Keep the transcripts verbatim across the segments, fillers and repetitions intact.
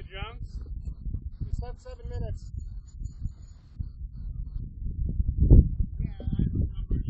jumps? You said seven minutes. Yeah, I remember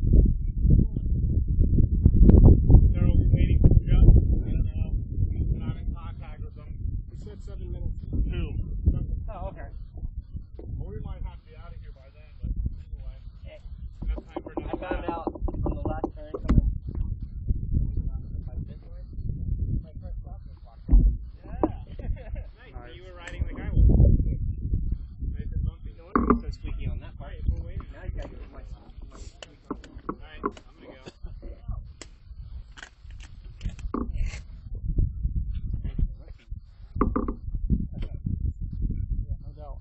they're waiting for the jump, and uh, but I'm in contact with them. You said seven minutes. Who? Oh, okay. Well, we might have to be out of here by then, but anyway. Hey, Enough time for I another found lap. out from the last turn coming by this way, my first stop was locked. Yeah. Nice. So you were riding like I was. Nice and bumpy. No wonder it's so squeaky on that part. Alright, we're waiting. Now you gotta get my my squeak on. Alright, I'm gonna go. Yeah, no doubt.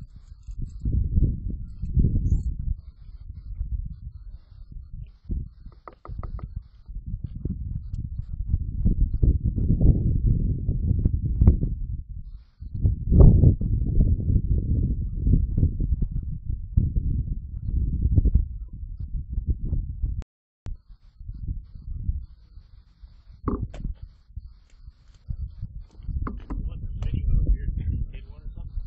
What's the video over here? Did one or something?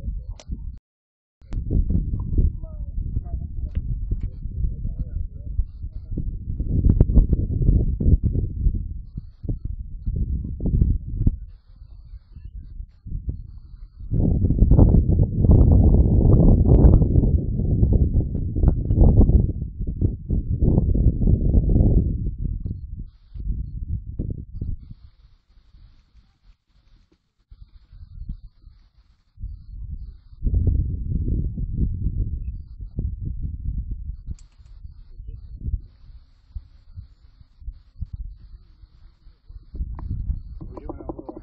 We're doing a little.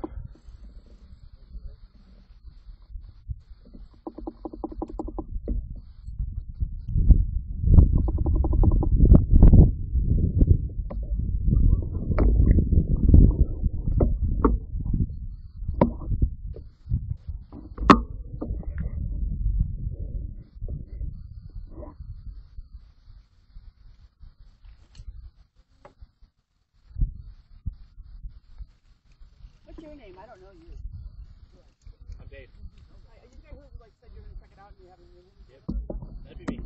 What's your name? I don't know you. I'm Dave. I, you guys heard, like said you were gonna check it out and you haven't really. Yep. That'd be me.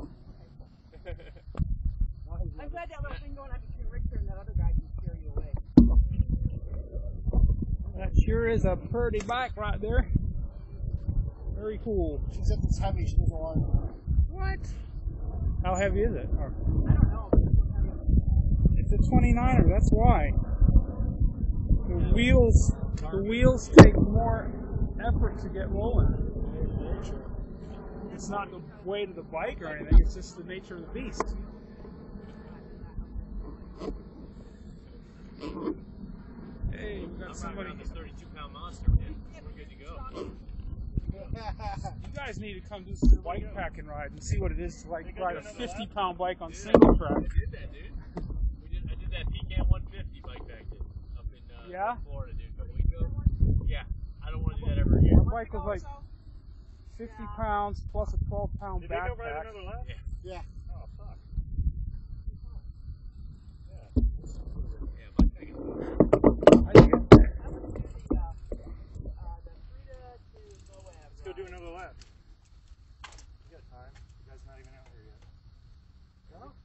I'm glad that little thing going on between Richter and that other guy didn't scare you away. That sure is a pretty bike right there. Very cool. She said it's heavy. She doesn't want it. What? How heavy is it? Or, I don't know. it's a twenty-niner, that's why. The wheels, the wheels take more effort to get rolling. It's not the weight of the bike or anything, it's just the nature of the beast. Hey, we got somebody. This thirty-two pound monster, man. We're good to go. You guys need to come do some bike packing ride and see what it is to like ride a fifty pound bike on single track. I did that, dude. We did, I did that P CAM one fifty bike back then, up in uh, Yeah? Florida, dude. A couple weeks ago. Yeah, I don't want to do that ever again. The bike was like fifty pounds plus a twelve pound Did they go ride backpack. another lap? Yeah. Yeah. Oh, fuck. Yeah. Yeah, bike packing. I think it- Let's go do another lap. You got time. You guys not even out here yet. No?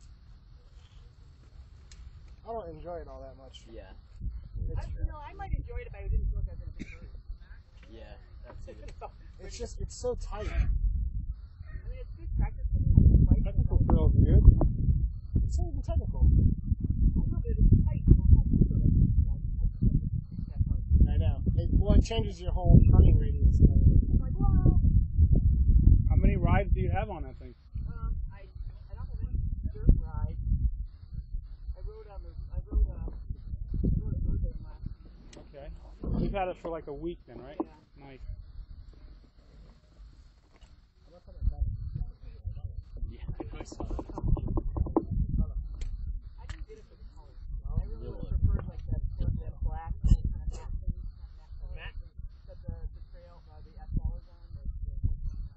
I don't enjoy it all that much. Yeah, I, you know, I might enjoy it if I didn't feel like I was gonna be hurt. yeah, that's it. It's just, it's so tight. I mean, it's good practice for me. Like, Technical feels good. It's not even technical. I know, but it's tight. You don't have to feel like it's that hard. I know. It, well, it changes your whole turning radius. and everything. I'm like, well, How many rides do you have on that thing? um, I, I don't have any dirt rides. I rode on the, I rode, uh, I rode a birthday last week. Okay. You've had it for like a week then, right? Yeah. Nice. Yeah, I saw that. I didn't get it for the color. I really would have preferred like that, that black kind of matte thing. Matte color. Matte? That the, the trail, uh, the S L is on. The, the,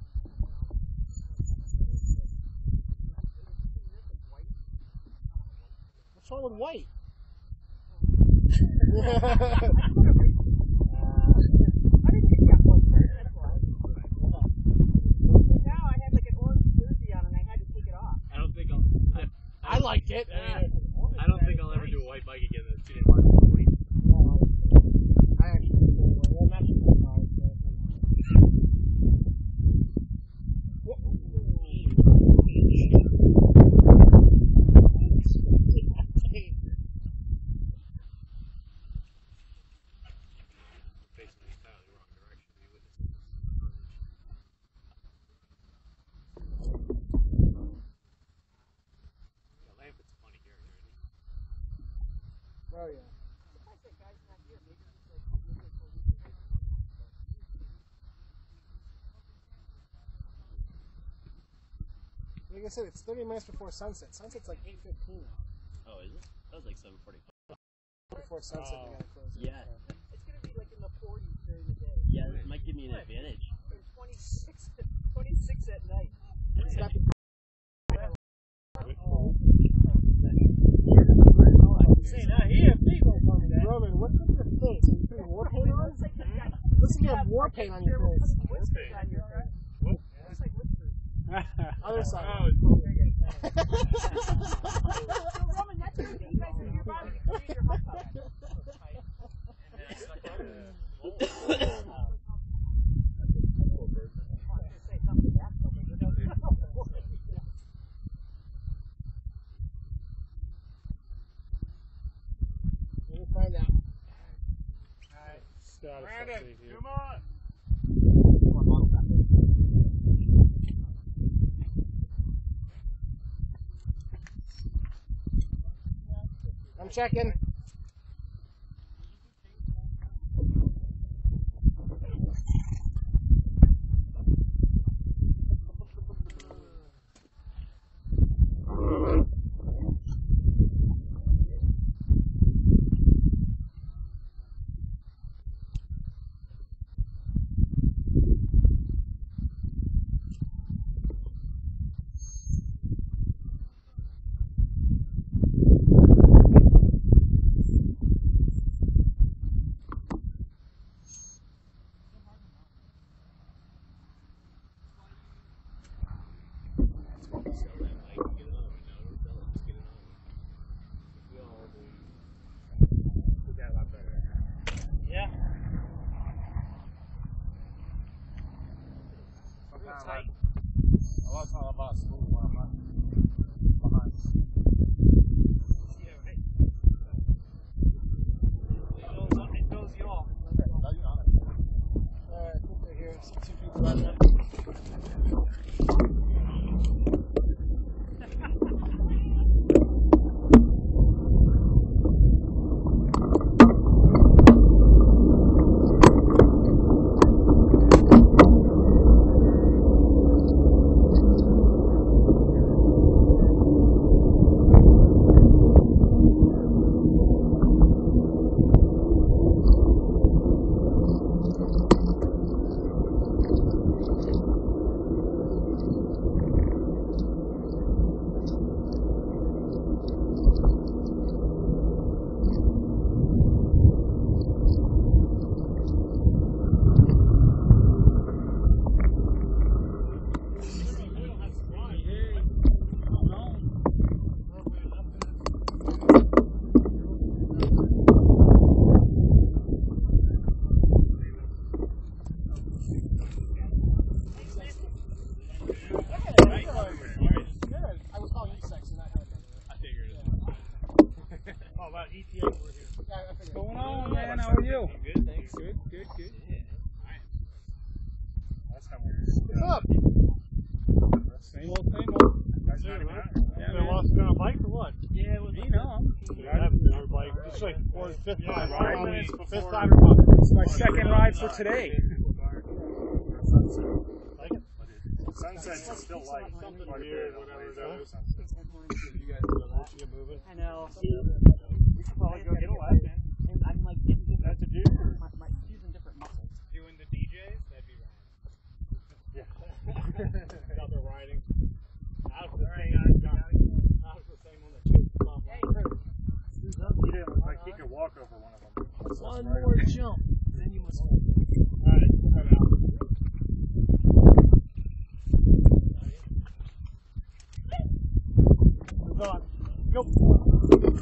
What's wrong with white? I didn't Oh yeah. Surprised that guy's not here. Maybe he's like maybe it's a week ago. Like I said, it's thirty minutes before sunset. Sunset's like eight fifteen now. Oh, is it? That was like seven forty-five. Before sunset, Oh. we gotta close it. Yeah. It's gonna be like in the forties during the day. Yeah, this might give me an advantage. And twenty-six, twenty-six at night. It's got the Say now here, people tell me that. Roman, what's with your face? Are you putting war paint on? Looks like you've got Looks like you have war paint on your face. whiskers on your face. Looks like whiskers. Other side. So Roman, that's everything you guys are here by. You can read your hot tub. We'll find out. Brandon, come on. I'm checking. Tight. A lot of about school when I'm not behind. Yeah, right. It goes, it goes you off. Okay, now you're on it. Alright, I think they're here. Some two people out there. What's going on, man? How are you? Good, thanks. Good, good, good. Last time we were What's up? Same old, same old. guys not even out. Yeah, They man. lost me on a bike or what? Yeah, it was You know, Yeah, I haven't been on a bike. It's like fourth, fifth Yeah, time. five Right? minutes Fifth before- time or what? it's my second ride for today. Like it? Sunsets is still light. Something Quite a weird, bit whatever of that laser is. sunsets. You guys want to moving? I know. We should probably go get a lap in. And I'm like getting different. That's a dude or? My, my, using different muscles. Doing the D Js? That'd be rad. Yeah. Another riding. Out of the same, out of the same one that chased the top Hey, line. He didn't look like he could walk over one of them. one more jump, then you must. Alright, cut it out. Move on. Go.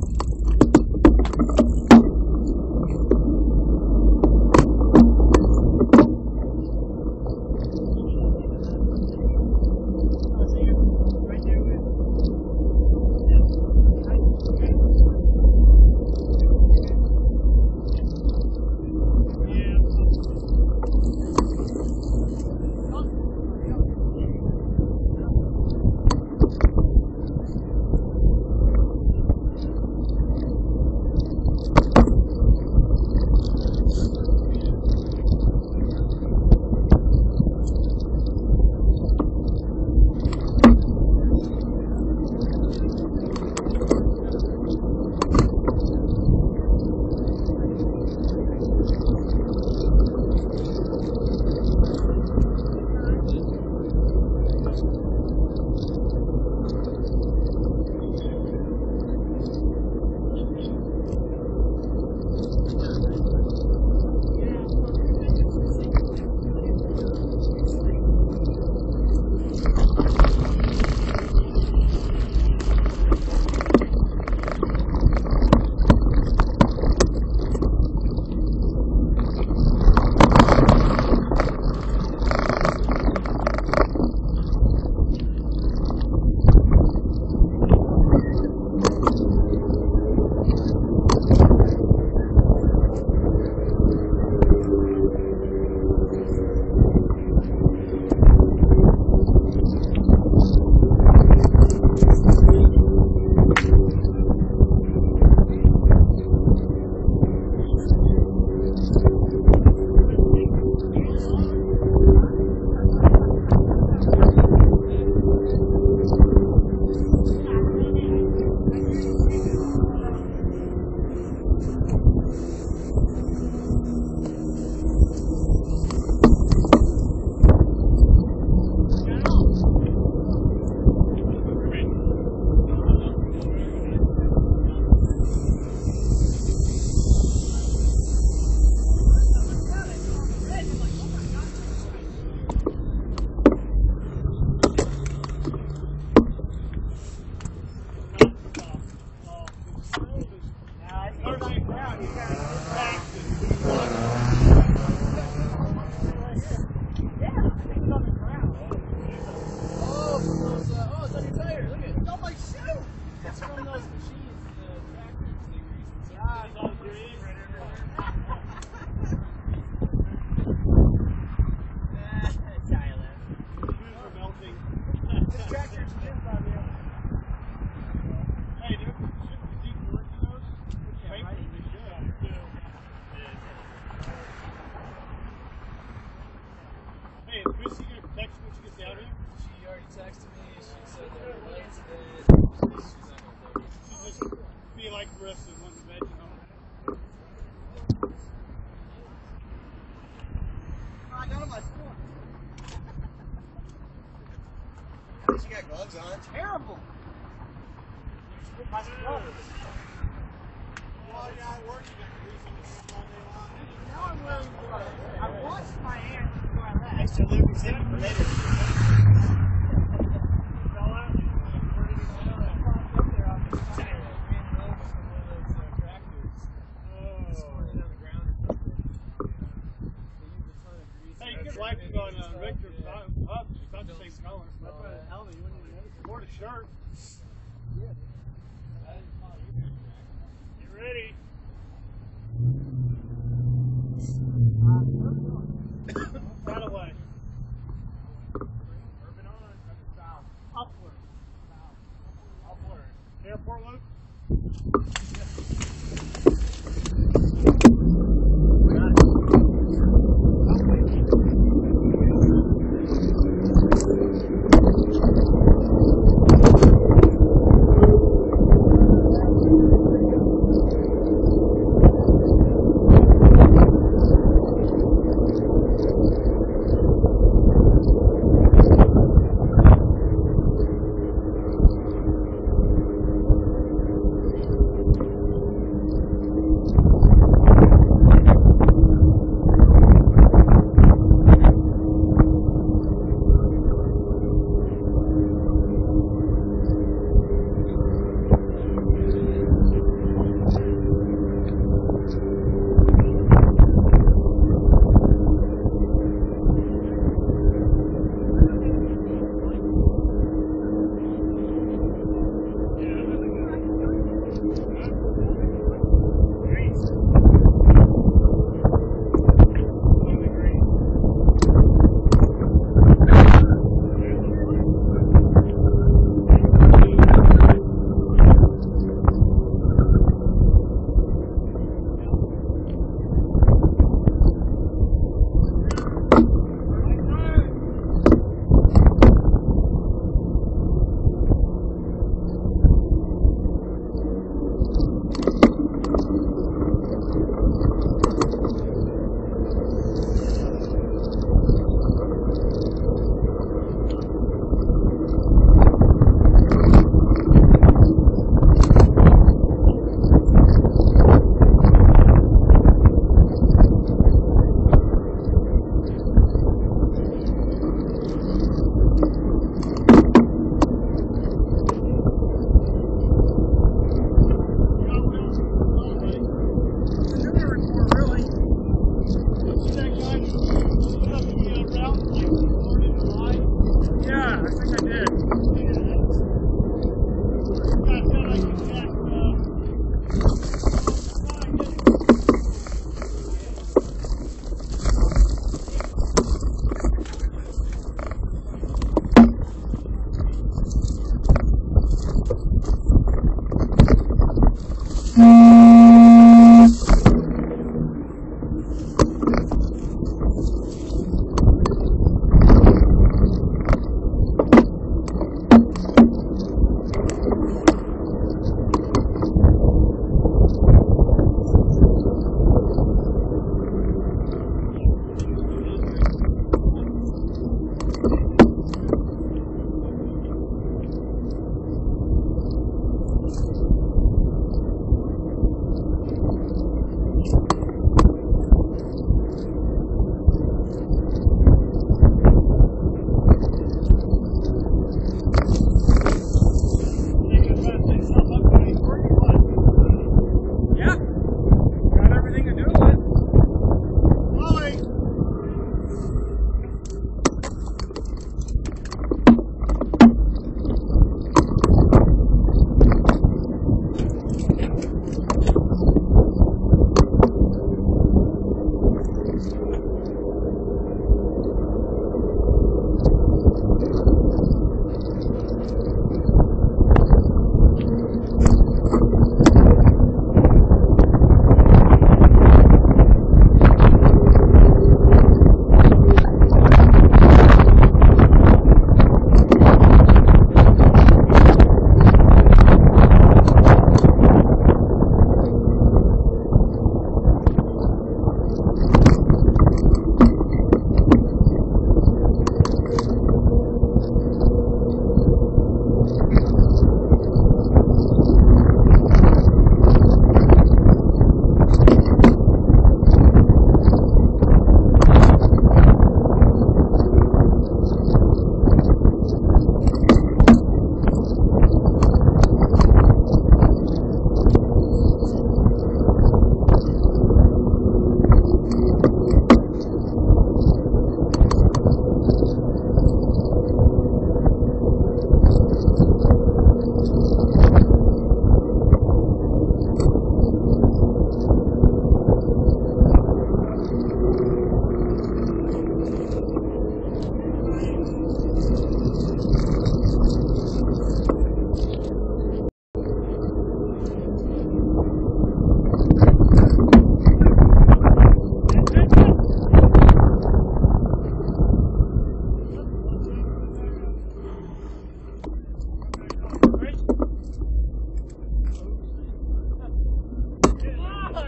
Right there with. machines, the tractors, they grease it. Yeah, It's all grease. Shoes are melting. this tractor's good, Bobby. Hey, dude, shouldn't we keep working those? Yeah, Paper, right? we should. Hey, is Chrissy gonna text when she gets down here? She already texted me. She said that her legs did. She's not gonna take it. She just be like Chris and wants to mention them. I got on my school. At least you got gloves on. Terrible. My school. While you're at work, you got to do something all day long. Now I'm wearing gloves. I washed my hands before I left. Extra lubricant for later. Hey, you get lights on uh, Richard Hub. It's not the same color. That's why the hell you wouldn't even notice. Or the shirt. You ready? That away. Urban on. South. Upward. South. Upward. Airport loop.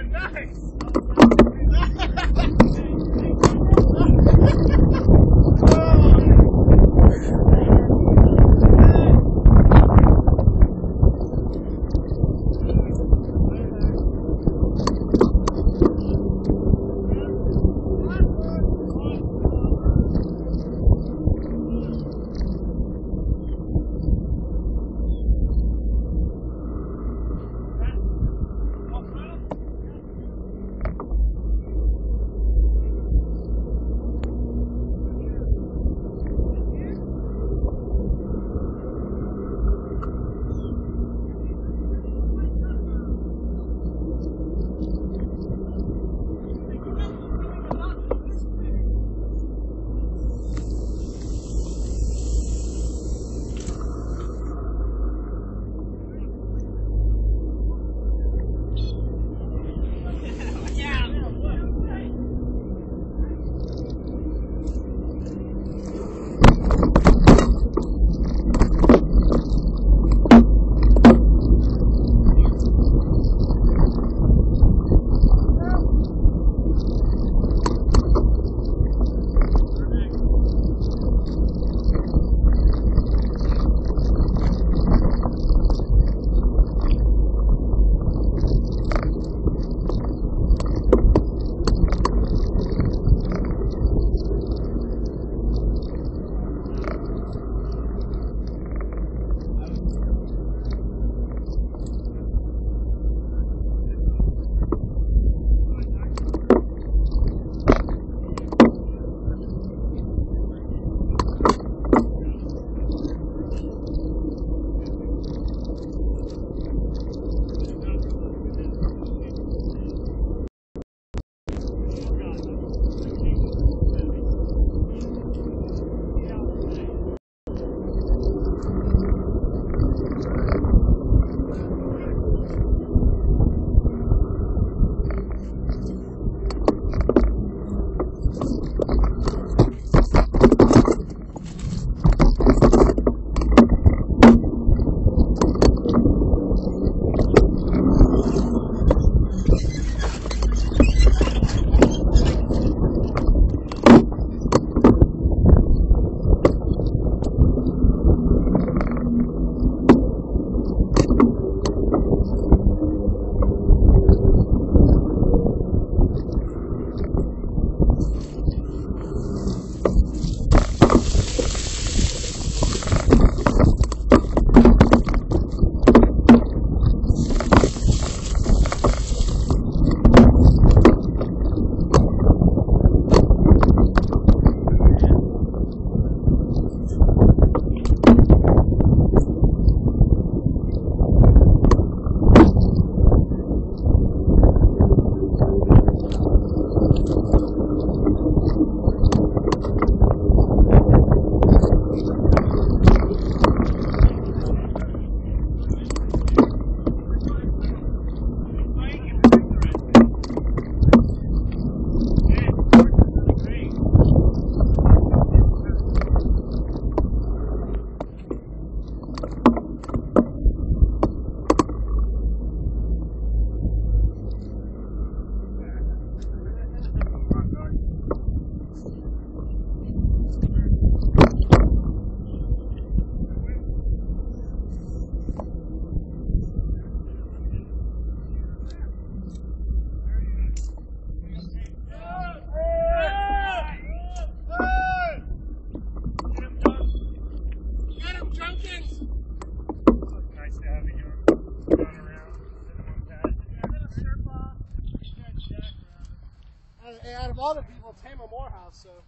Out of all the people, Tama Morehouse, so.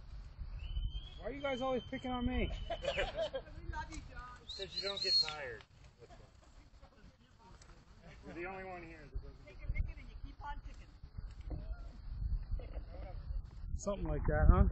Why are you guys always picking on me? Because you don't get tired. You're the only one here that doesn't get tired. Something like that, huh?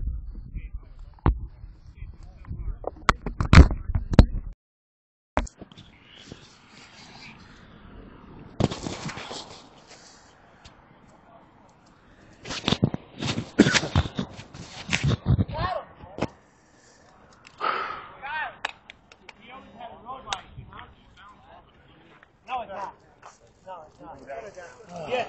No, it's not. No, it's Yeah.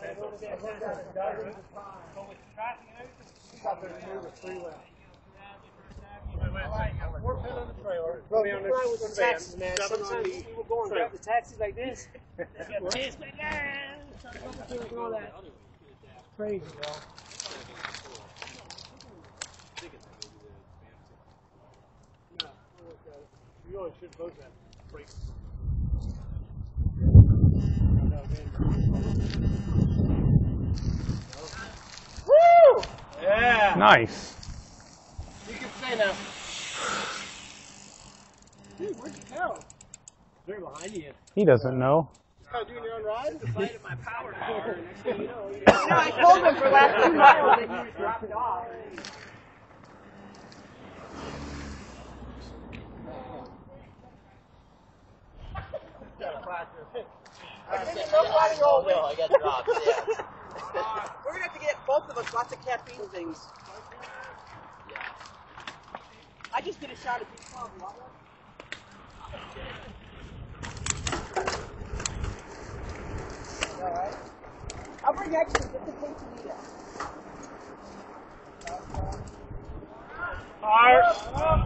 Well, you fly with the taxis, man. Sometimes people go and grab the taxis like this. Chase my man. All that. Crazy, bro. You always should vote that. Break. Woo! Yeah. Nice. You can say now. Dude, where'd you go? They're behind you. He doesn't know. Oh, doing your own ride? The fight of my power car. Next thing you know, you You know, I told him for the last two miles that you just dropped it off. Oh no, I got dropped. Yeah. We're gonna have to get both of us lots of caffeine things. Yeah. I just did a shot of B twelve. You want one? Alright. I'll bring extra just in case you need it. Fire.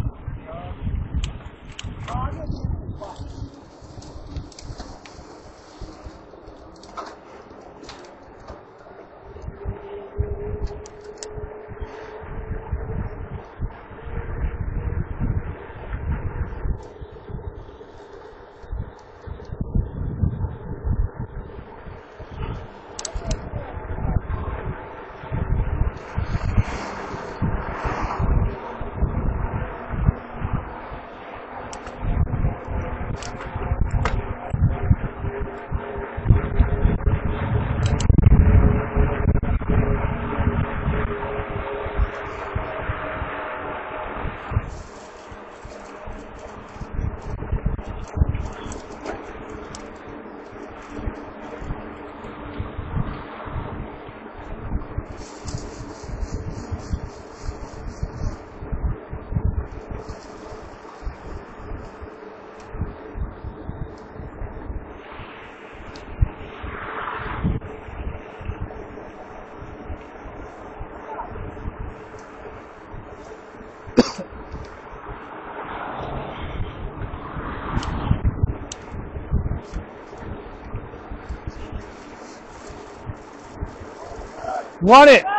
Run it!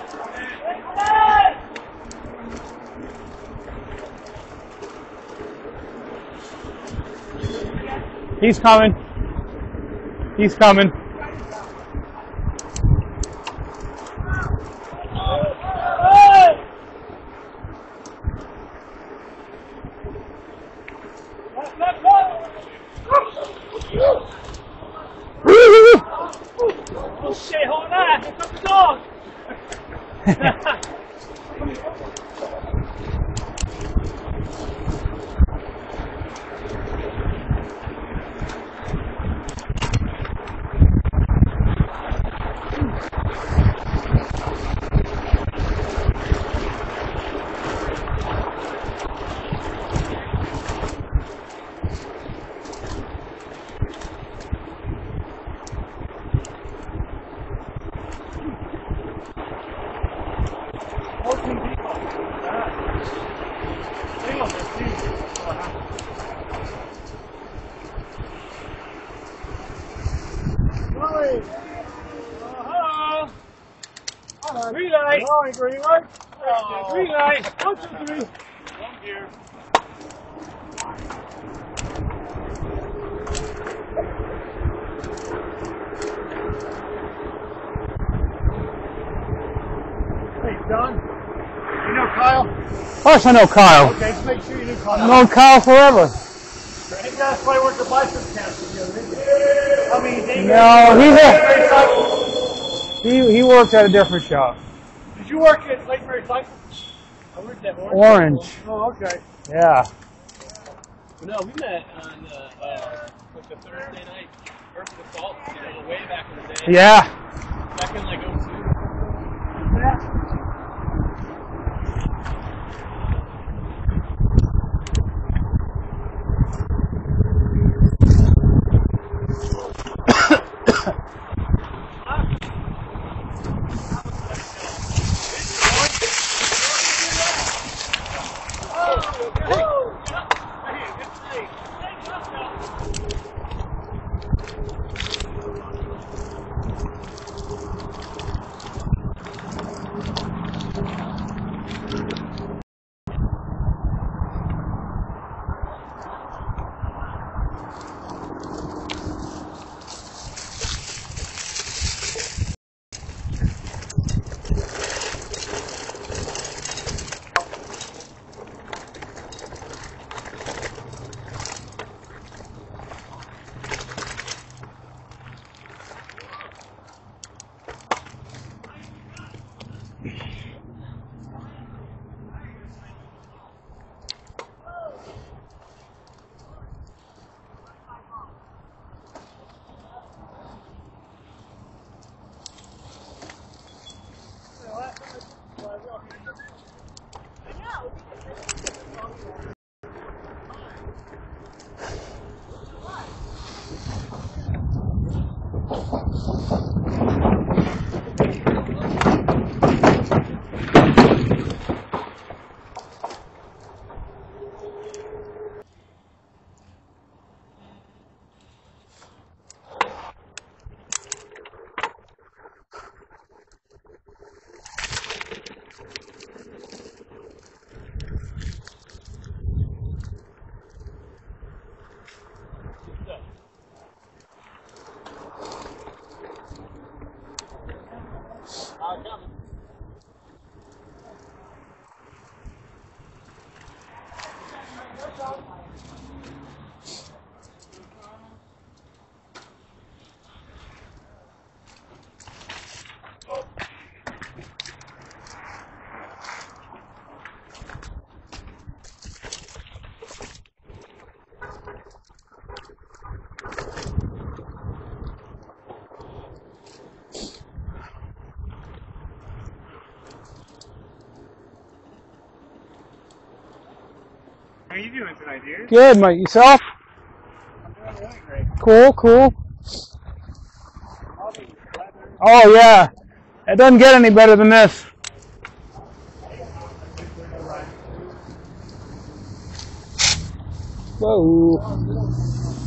He's coming. He's coming. Oh shit, hold on. Here comes the dog. Green light. Oh, green light. Oh. Green light. One, two, three. One gear. Hey, John. You know Kyle? Of course I know Kyle. Okay, just make sure you knew Kyle. I've known Kyle forever. You guys probably worked the bicycle camp together, didn't you? I mean, they No, he's a, he, he works at a different shop. Did you work at Lake Mary Cycle? I worked at Orange. Orange. Oh, okay. Yeah. No, we met on uh, uh, like the Thursday night Earth of the Salt, you know, way back in the day. Yeah. Back in like oh two. How are you doing tonight, dude? Good, mate. Yourself? I'm doing really great. Cool, cool. All the weather. Oh, yeah. It doesn't get any better than this. Whoa.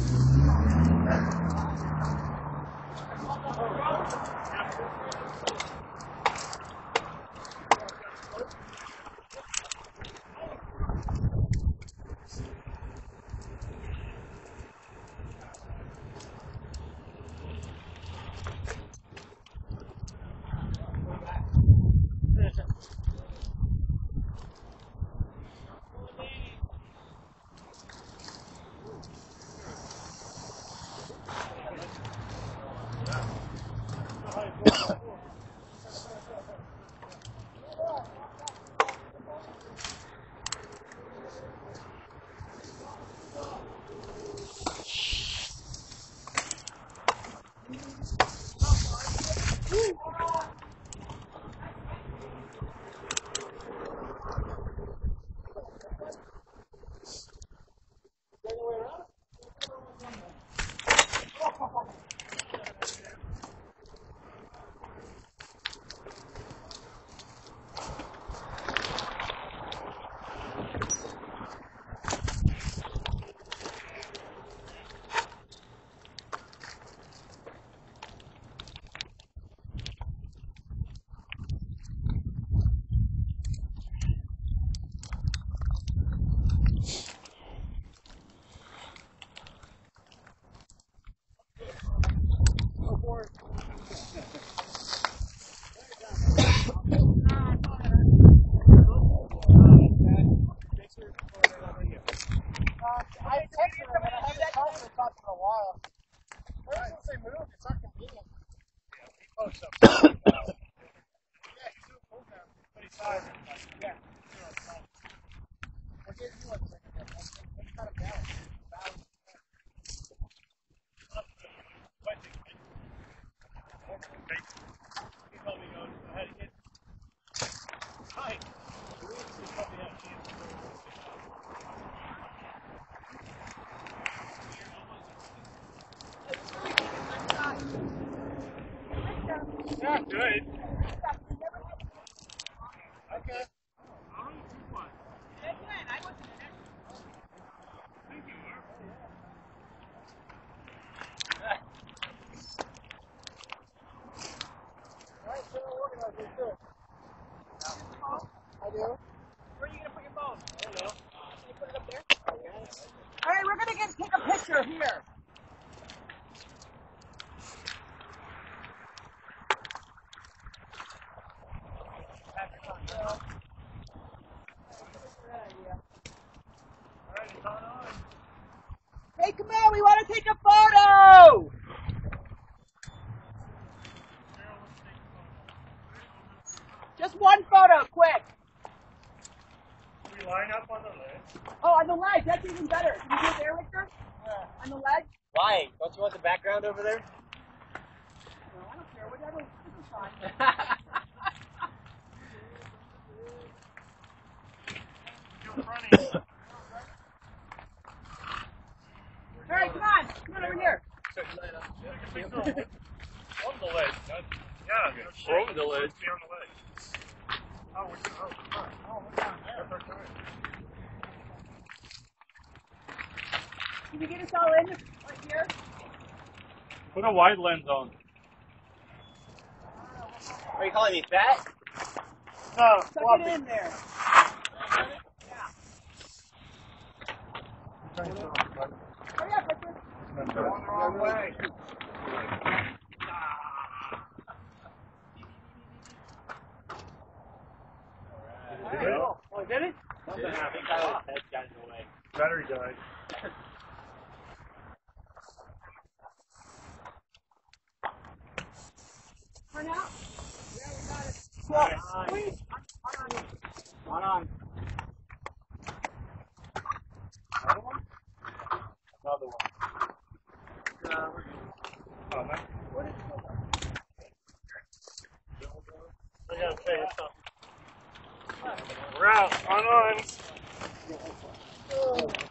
I texted her, but I haven't talked to her for a while. Ever since they moved, it's not convenient. Oh, so. Yeah, he's doing full down. But he's tired. Yeah. We'll get you one second. Let's kind of balance. Balance. He told me to go ahead and get. Hi. The wheels just probably have a chance to go. Yeah, good. Okay. Alright, so we're organized. Let's do it. I do. Where are you gonna put your phone? I don't know. Can you put it up there? All right, we're gonna get take a picture here. Hey, come on, we want to take a photo. Just one photo, quick. We line up on the ledge. Oh, on the ledge, that's even better. Can you do it there, Victor? Yeah. On the ledge? Why? Don't you want the background over there? No, I don't care. Whatever. This is fine. All right, come on. Come on over here. So you line up. On the ledge. That's, yeah, no shit. Over the ledge. Be on the ledge. Oh, we're, oh, fuck. Oh, we're down there. That's our time. Can you get us all in right here? Put a wide lens on. Are you calling me fat? No, Tuck floppy. it in there. Hurry up, Richard. Going the wrong way. Did it? Oh, did it? I think Tyler's head got in the way. Battery died. Turn out. Well, Please. on on. Another one? Another one. Uh, oh, nice. What is it? I gotta say something. We're out. On on. Oh.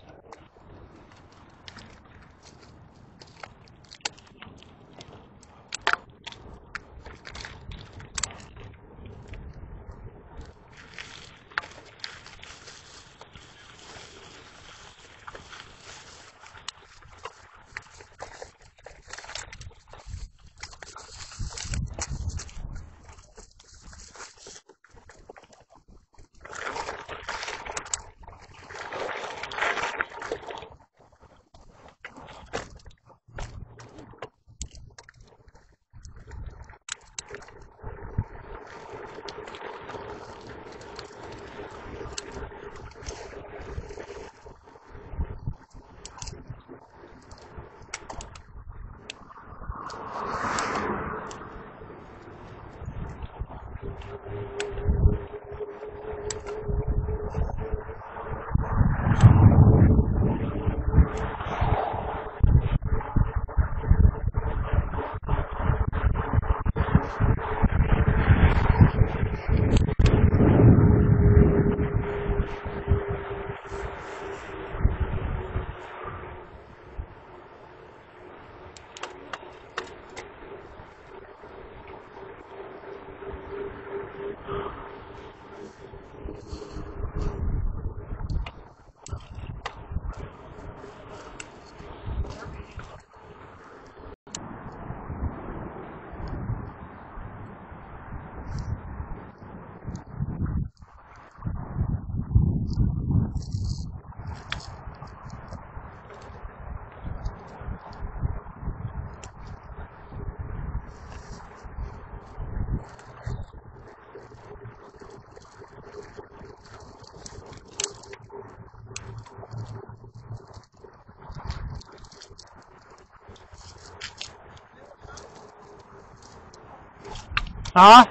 Huh?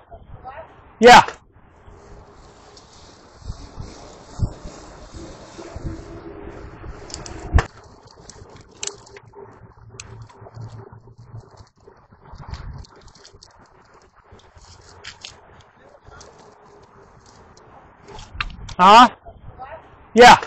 Yeah. Huh? Yeah.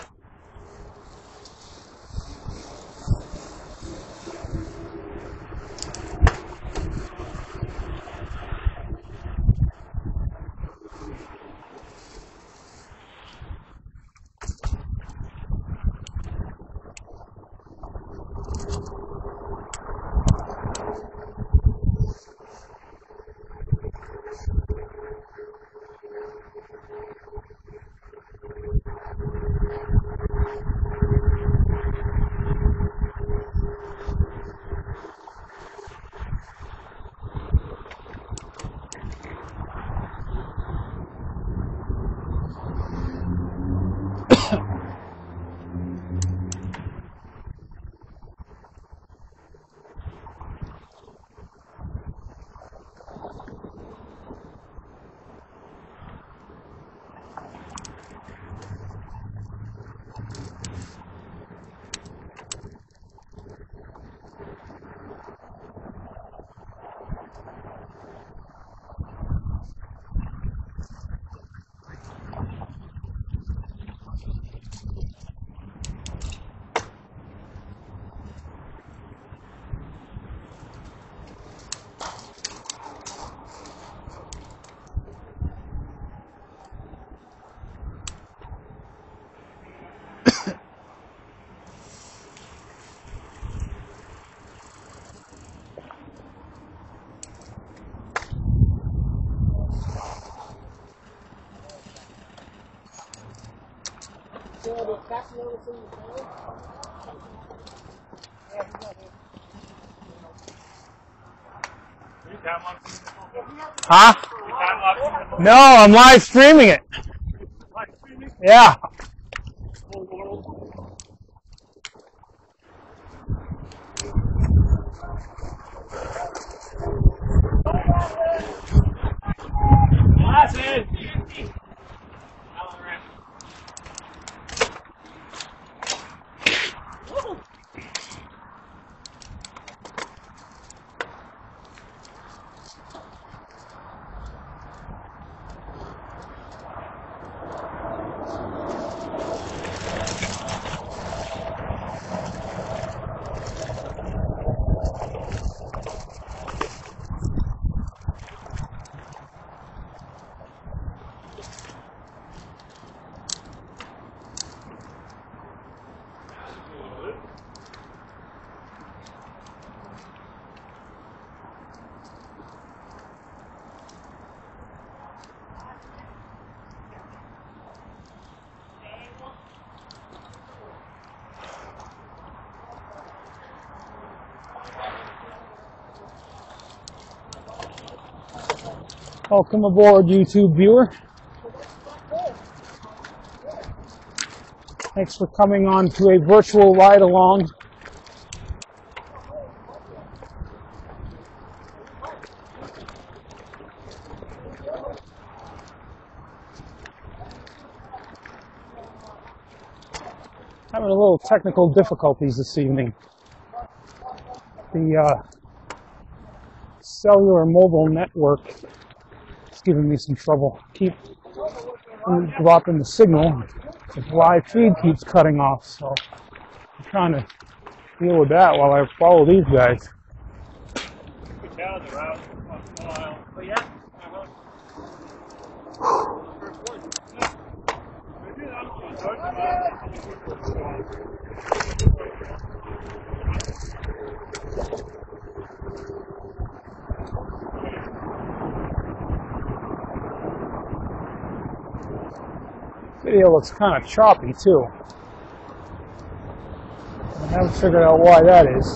Huh? No, I'm live streaming it. Yeah. That's it. Welcome aboard, YouTube viewer. Thanks for coming on to a virtual ride along. Having a little technical difficulties this evening. The uh, cellular mobile network is giving me some trouble. Keep dropping the signal. The live feed keeps cutting off, so I'm trying to deal with that while I follow these guys. Oh, yeah? Video looks kind of choppy too. I haven't figured out why that is.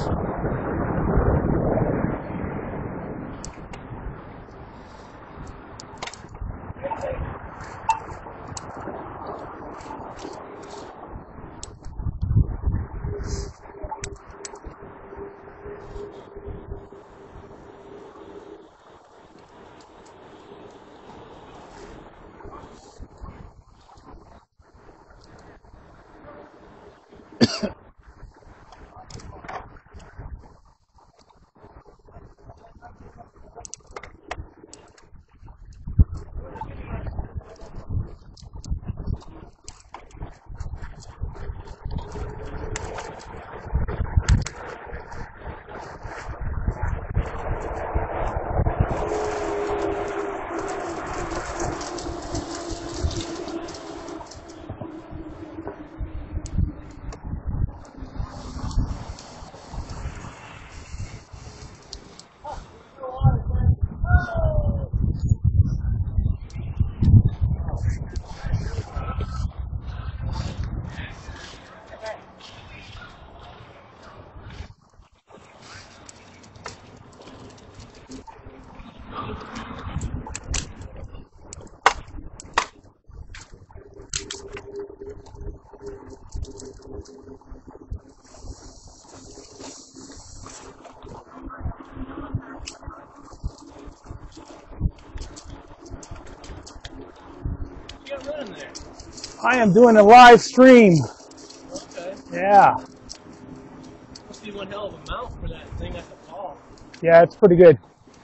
I am doing a live stream. Okay. Yeah. Must be one hell of a mount for that thing at the fall. Yeah, it's pretty good.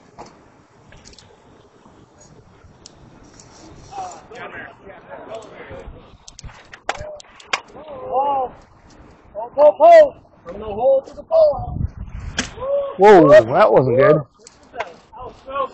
Pole. Pole, pole, pole. From the hole to the pole. Whoa, that wasn't good. Oh, so.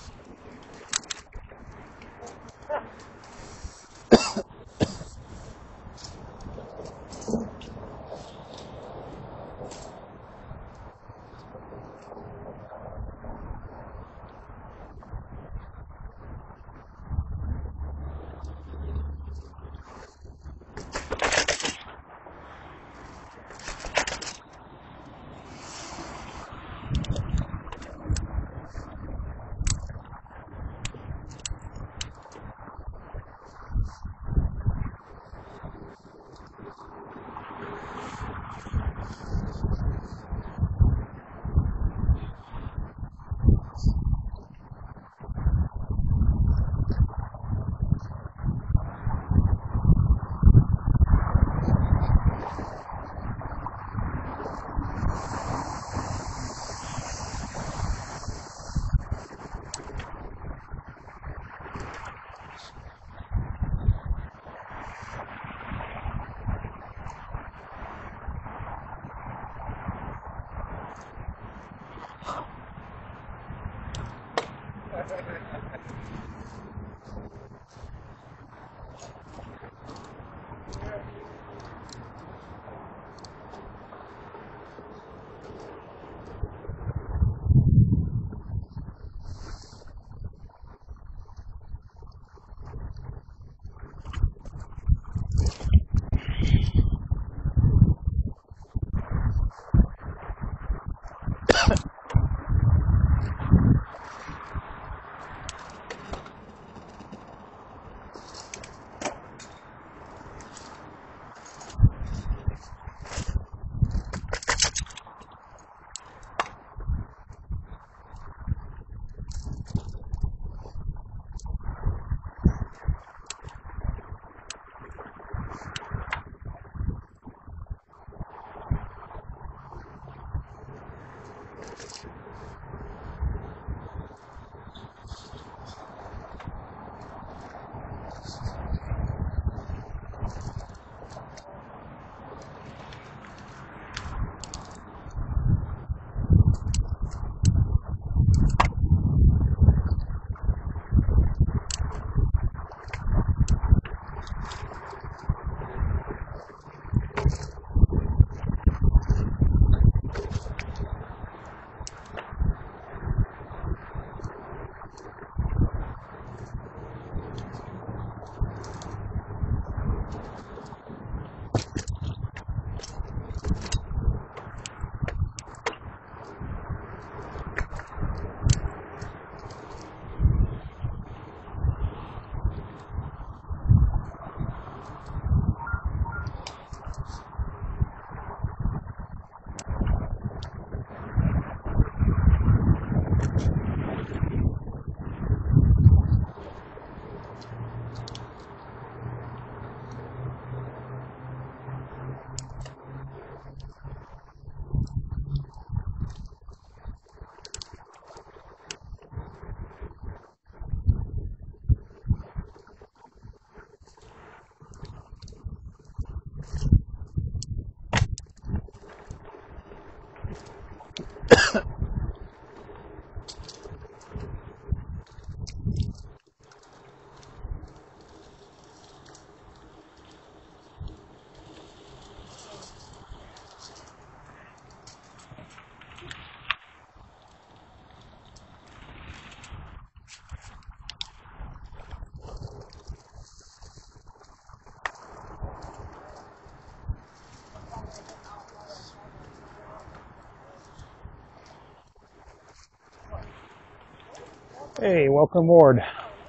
Hey, welcome aboard.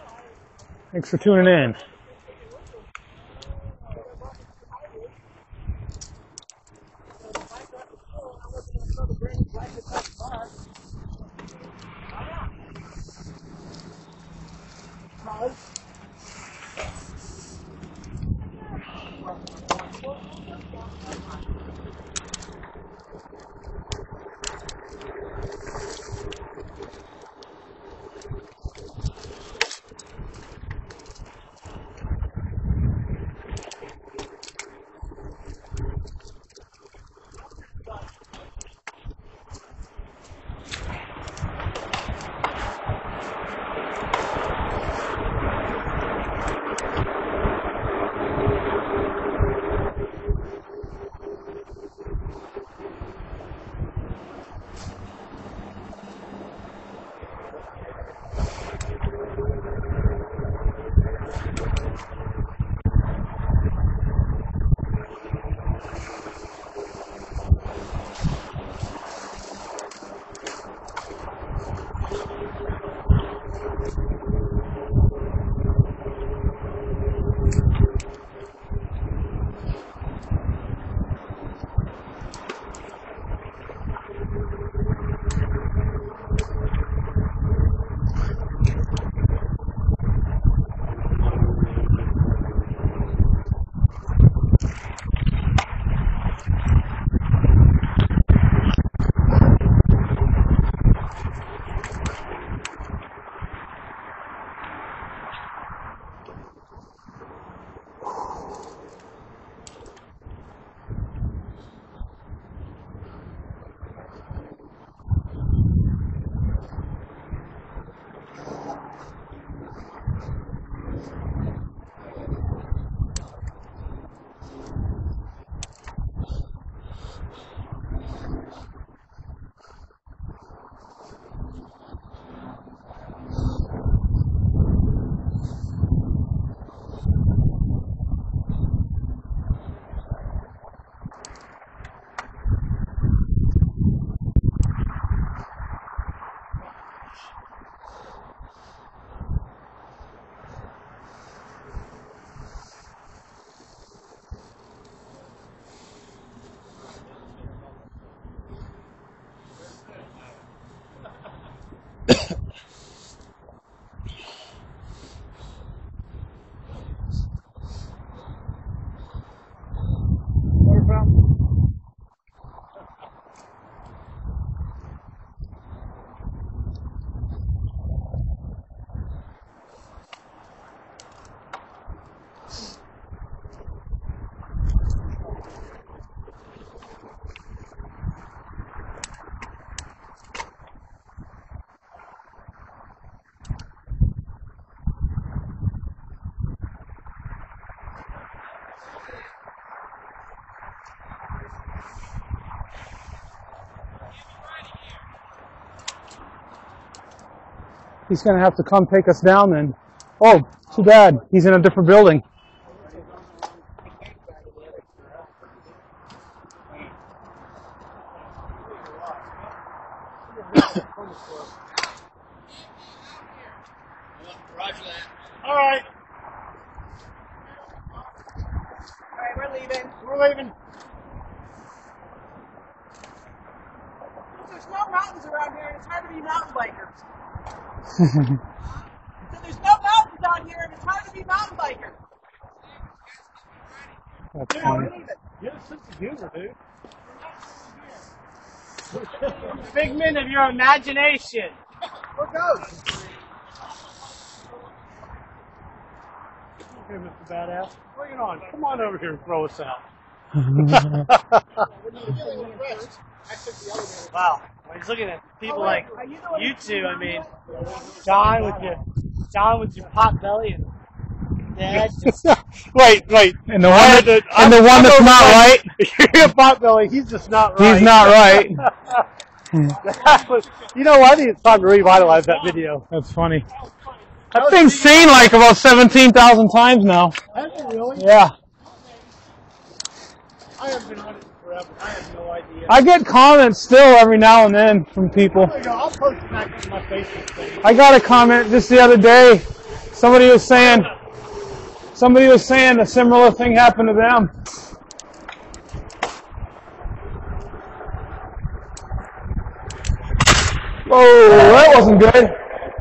Thanks for tuning in. He's going to have to come take us down then. Oh, too bad. He's in a different building. Roger that. All right. All right, we're leaving. We're leaving. There's no mountains around here, and it's hard to be mountain bikers. So there's no mountains out here, and it's hard to be mountain biker. That's Yeah, funny. we're leaving. You have a sense of humor, dude. Figment of your imagination. Where goes? Okay, Mister Badass. Bring it on. Come on over here and throw us out. Wow. When he's looking at people like you two, I mean, John with your John with your pot belly and Dad just Wait, wait. And the one, that, to- and the one that's not right, You're Potbelly. He's just not right. he's not right. That was- you know, I think it's time to revitalize that video. That's funny. That thing's seen like about seventeen thousand times now. Has it really? Yeah. I haven't been on it forever. I have no idea. I get comments still every now and then from people. There you go. I'll post it back on my Facebook page. I got a comment just the other day. Somebody was saying, somebody was saying a similar thing happened to them. Whoa, that wasn't good.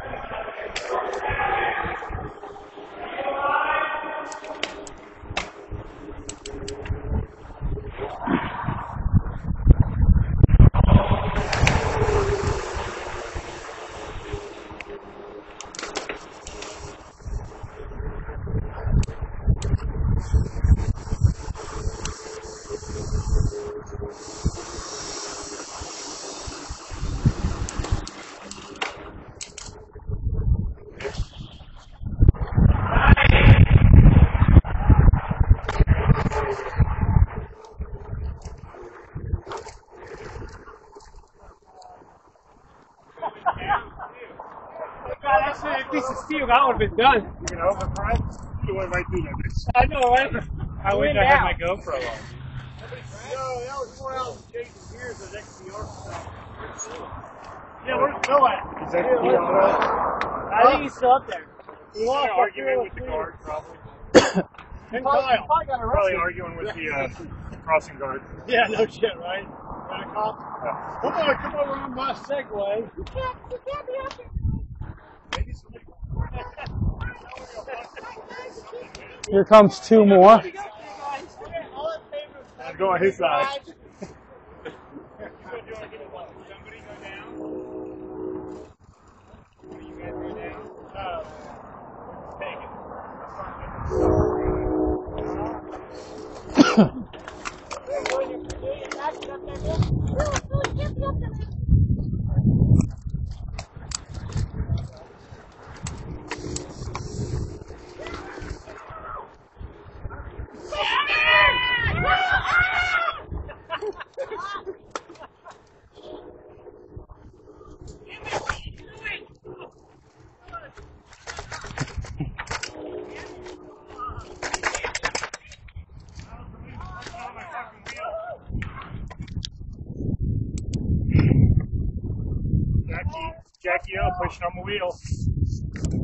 God, actually a piece of steel, that would have been done. You know, but Brian, you went right through that bitch. I know, right? I wish Win I had now. my GoPro on. No, that was more out chasing gears at X P R stuff. Yeah, where's Bill at? He's at X P R. I think he's still up there. He lost an argument with the guard, probably. And Probably- Kyle. probably got Probably arrested. arguing with the uh, crossing guard. Yeah, no shit, right? Right, cop? Yeah. Come on, come over on my Segway. You can't, you can't be up here. Maybe somebody. Here comes two more. I'll go on his side. Jackie, Jackie up, pushing on the wheel.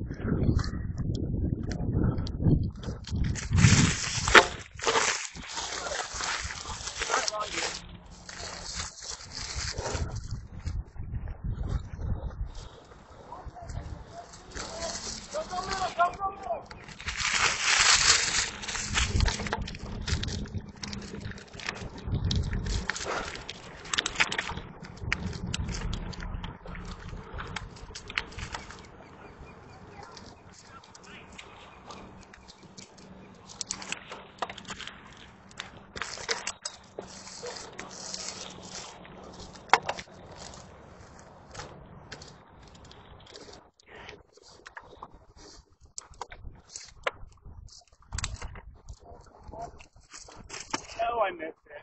Oh, I missed it.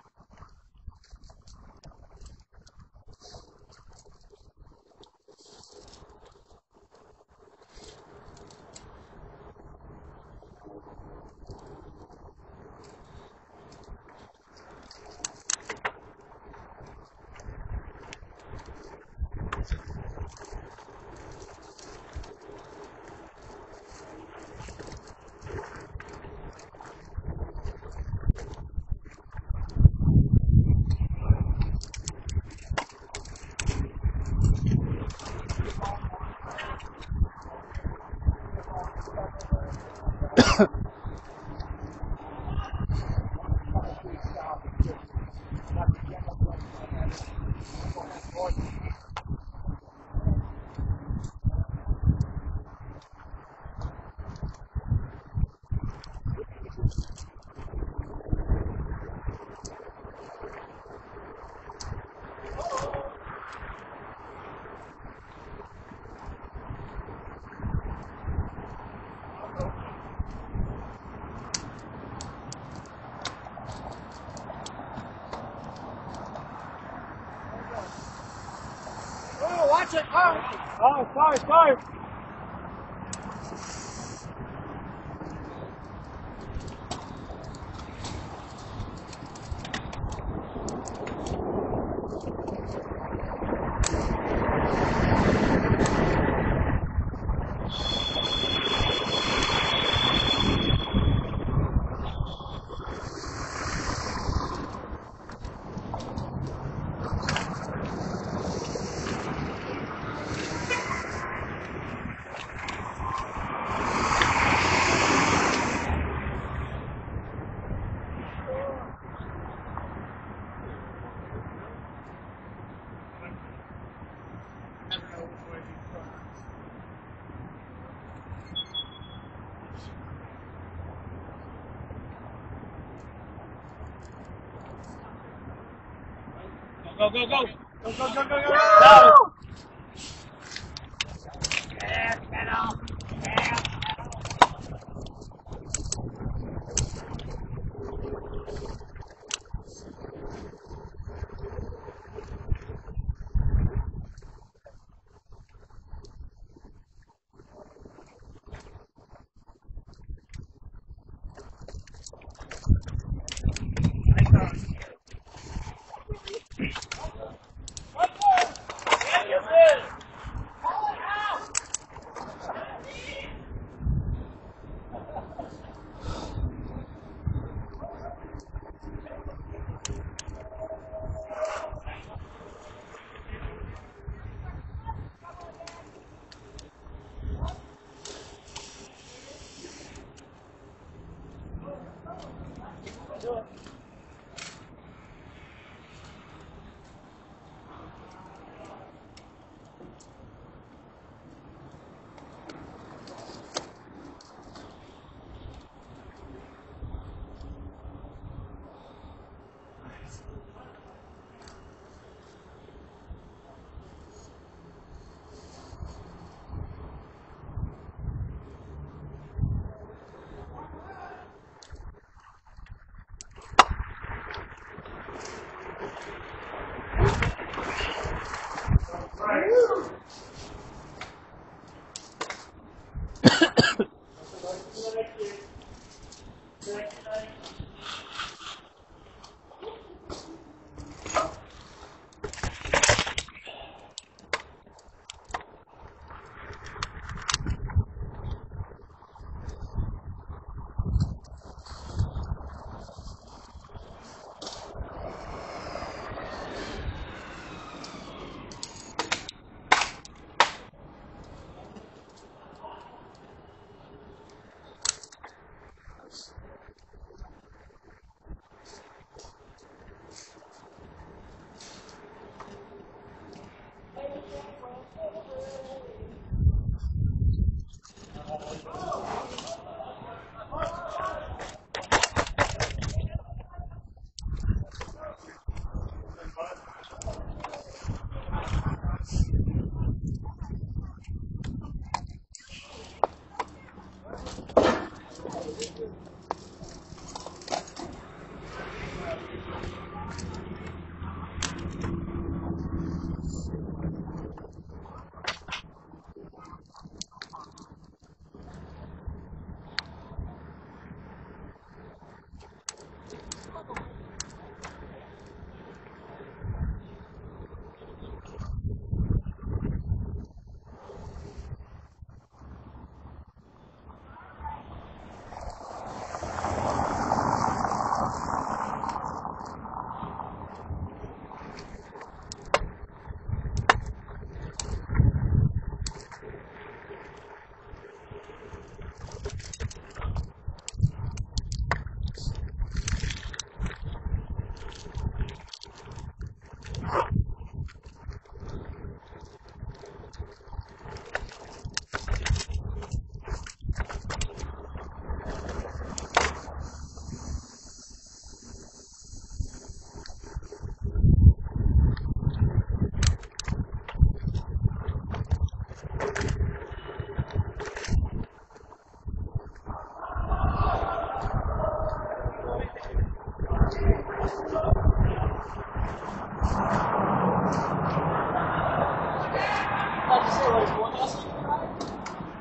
Oh, watch it! Oh, oh, sorry, sorry. Go, go, go. Go, go, go, go, go, go! Yeah, get off. Yeah.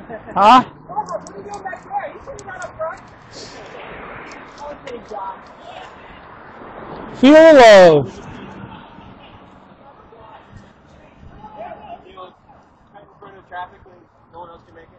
Huh? Robert, what are you doing back there? You sitting down up front? Okay, John. Feel the love. You know, right in front of traffic when no one else can make it.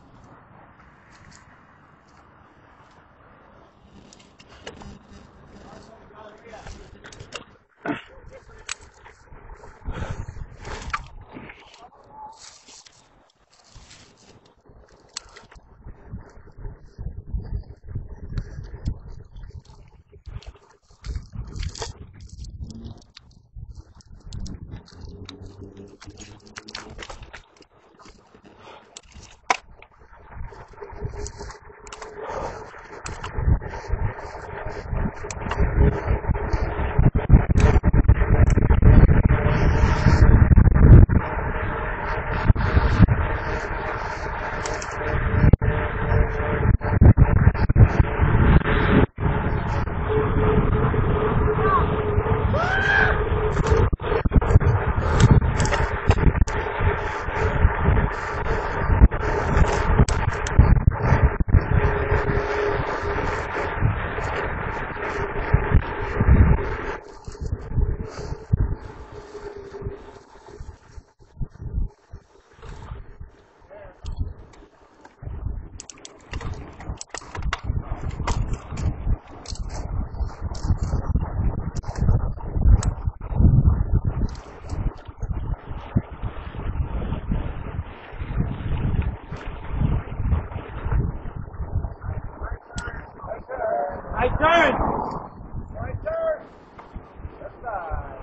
My turn! My turn! That's side.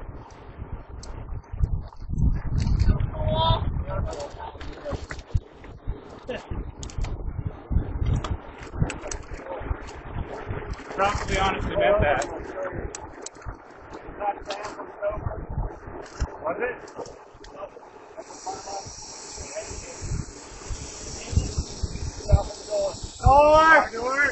Probably honestly meant that. Was it? Door! Door!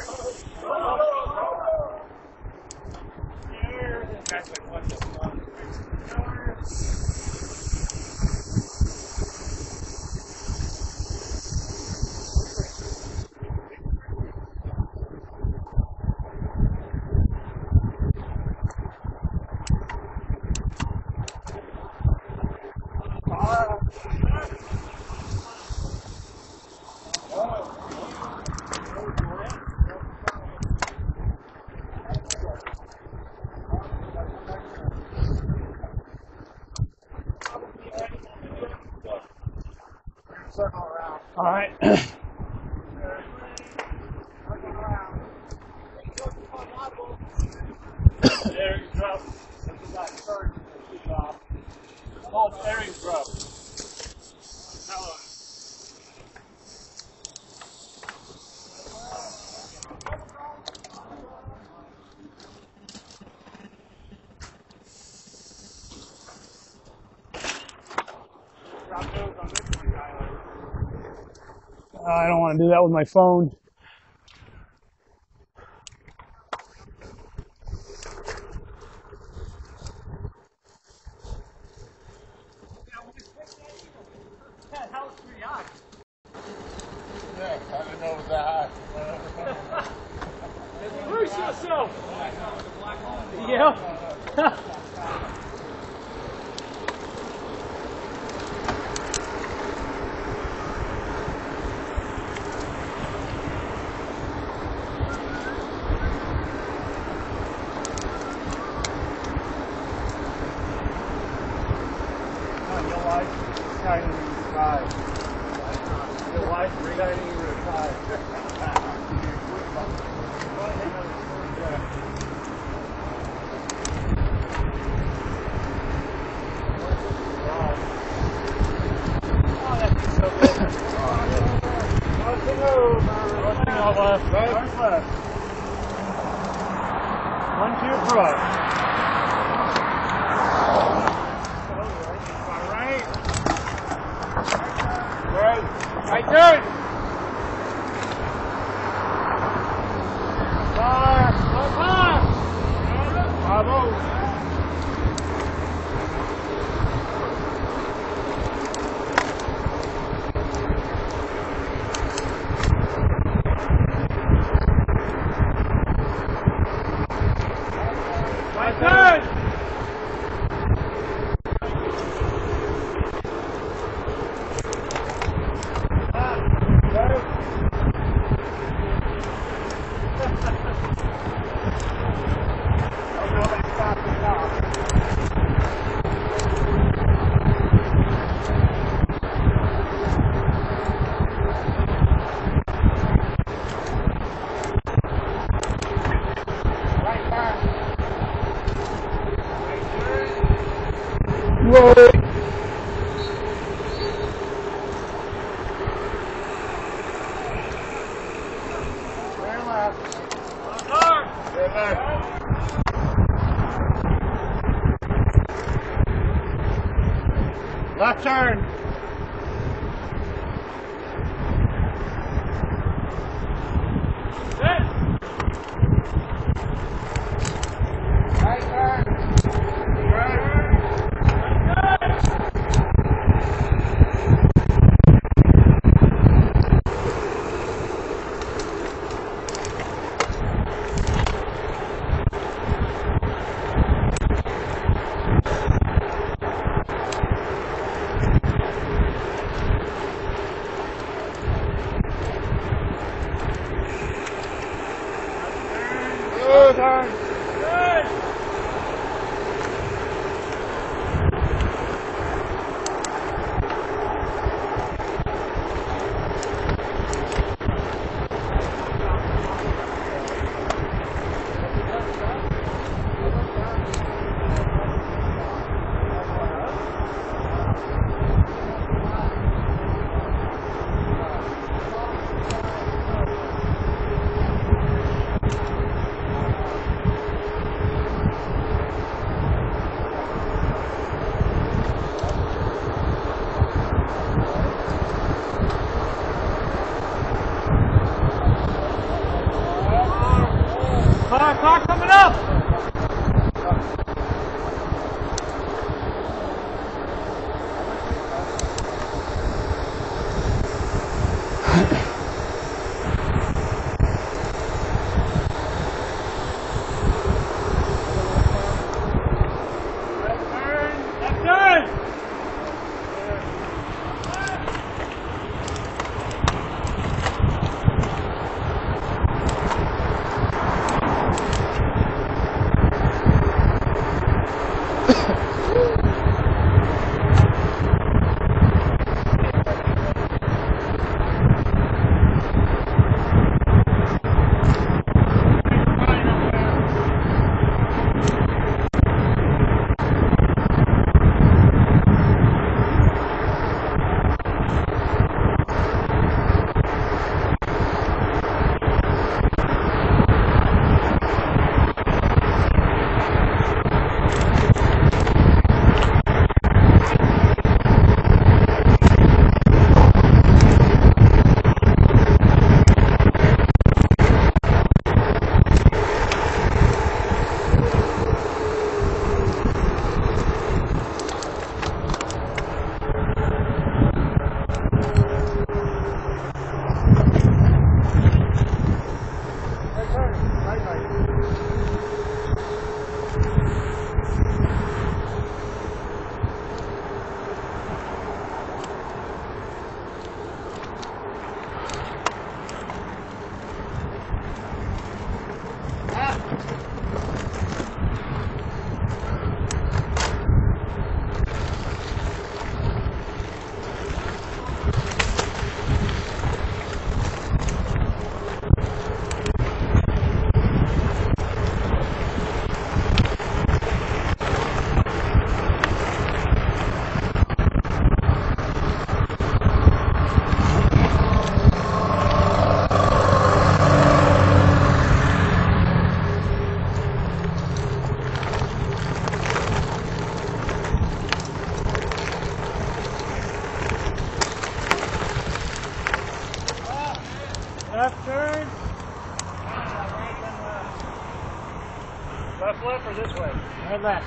Circle around. All right. There you go. Hold airing grub. Hello. Drop those on this one, Tyler. I don't want to do that with my phone. Yeah, I didn't know it was that high. Immerse yourself. Yeah. Your wife shining in your eyes. Your wife shining in your eyes. Oh, that feels so good. Nothing over. Nothing over. Right left. One to your front. Right turn! Fire! Fire! Bravo! Slowly. Turn left. Turn left. Left turn. Right turn. Good turn. Car, car coming up! Left turn! Left turn. Left, left, or this way? Right, left.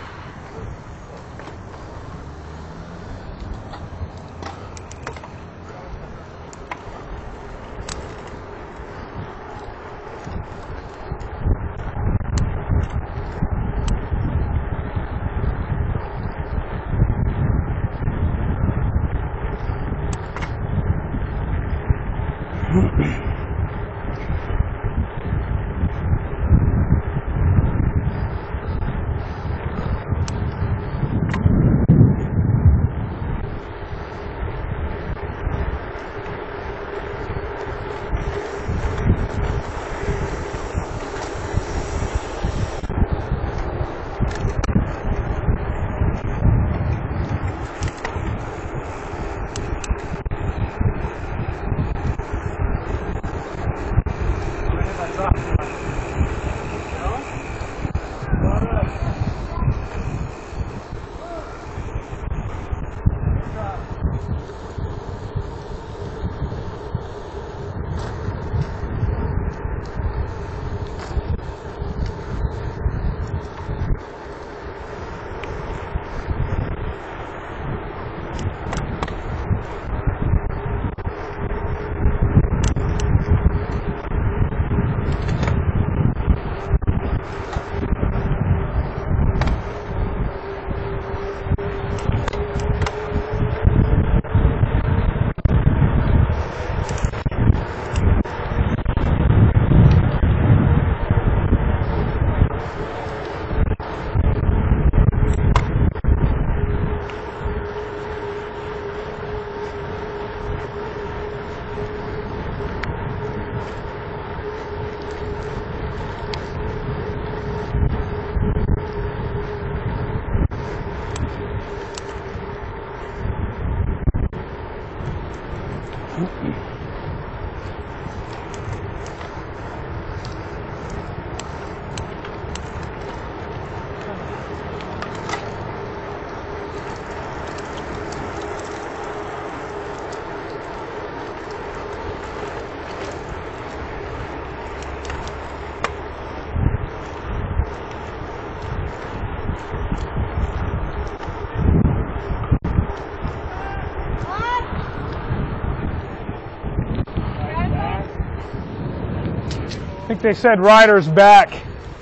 I think they said Ryder's back.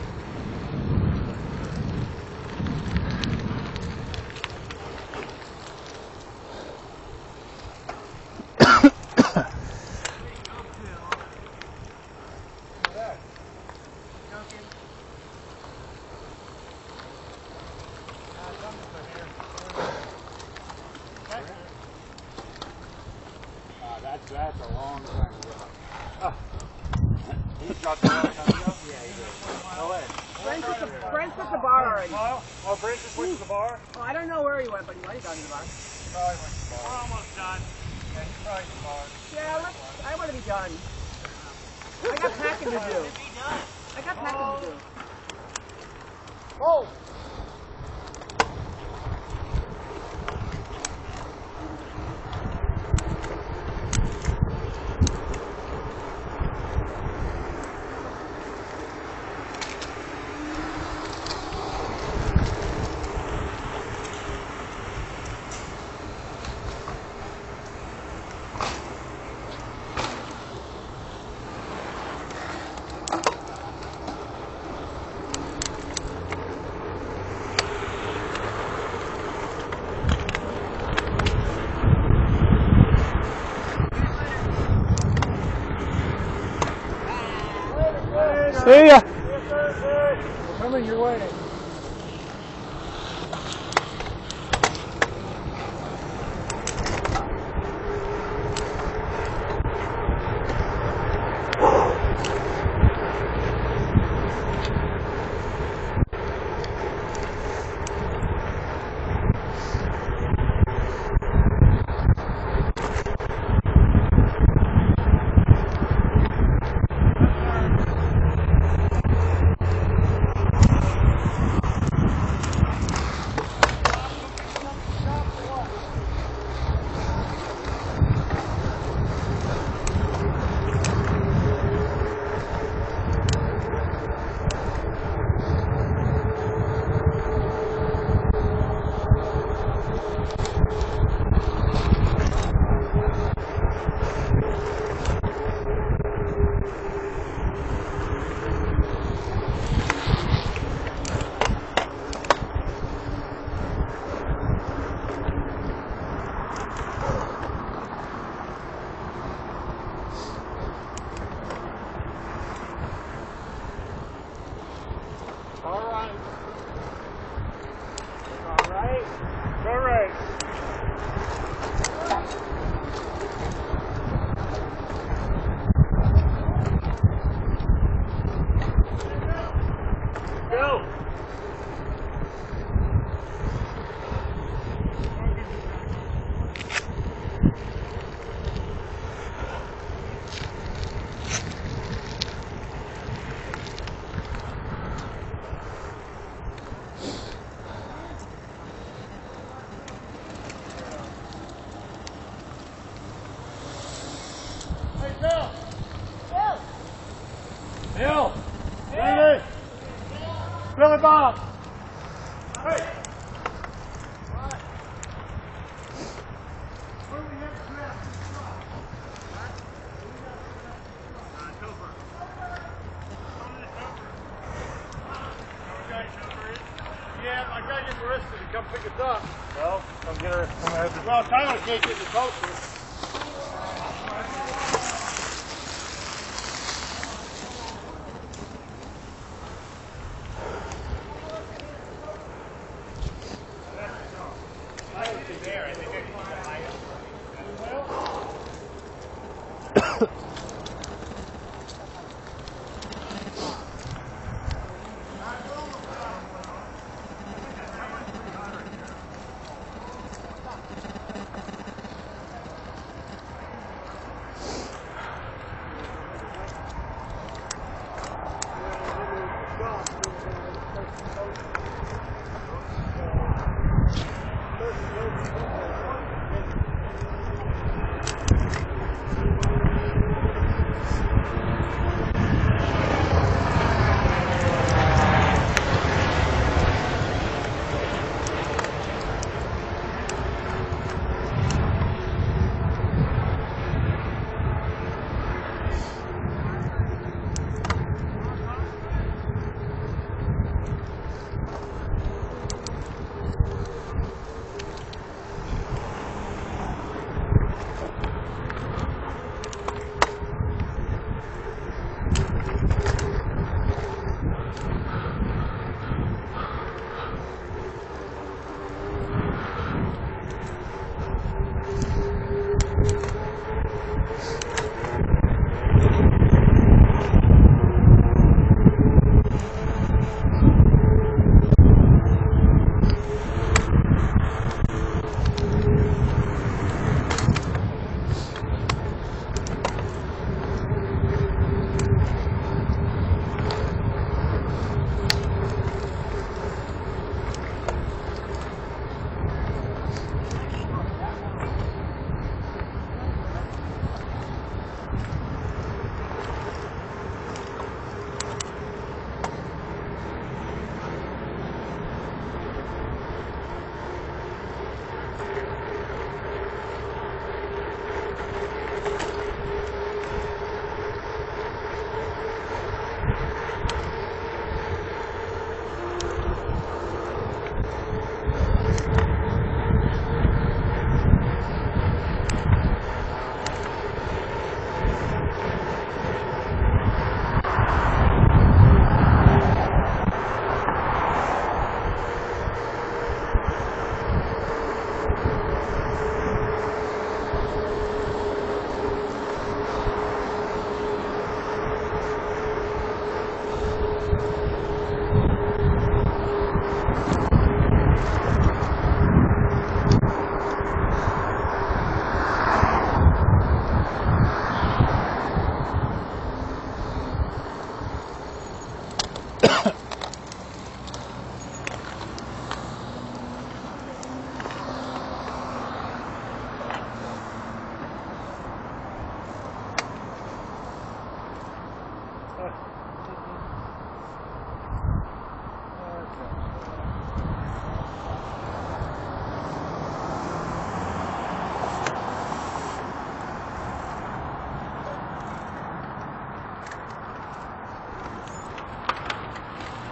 That's, that's a long time ago. Oh. He shot the long time ago? Yeah, he did. No way. Brent put the, Brent put the bar already. Oh, oh, Brent just went to the bar? Oh, I don't know where he went, but he might have gone to the bar. Probably went to the bar. We're almost done. Yeah, he's probably to the bar. Yeah, let's, I want to be done. I got packing to do. I got packing to do. Oh! See ya. We're coming your way. Bill! Billy! Billy Bob! Hey! Yeah, I gotta get Marissa to come pick us up. Well, come get her. Well, Tyler can't get the poster.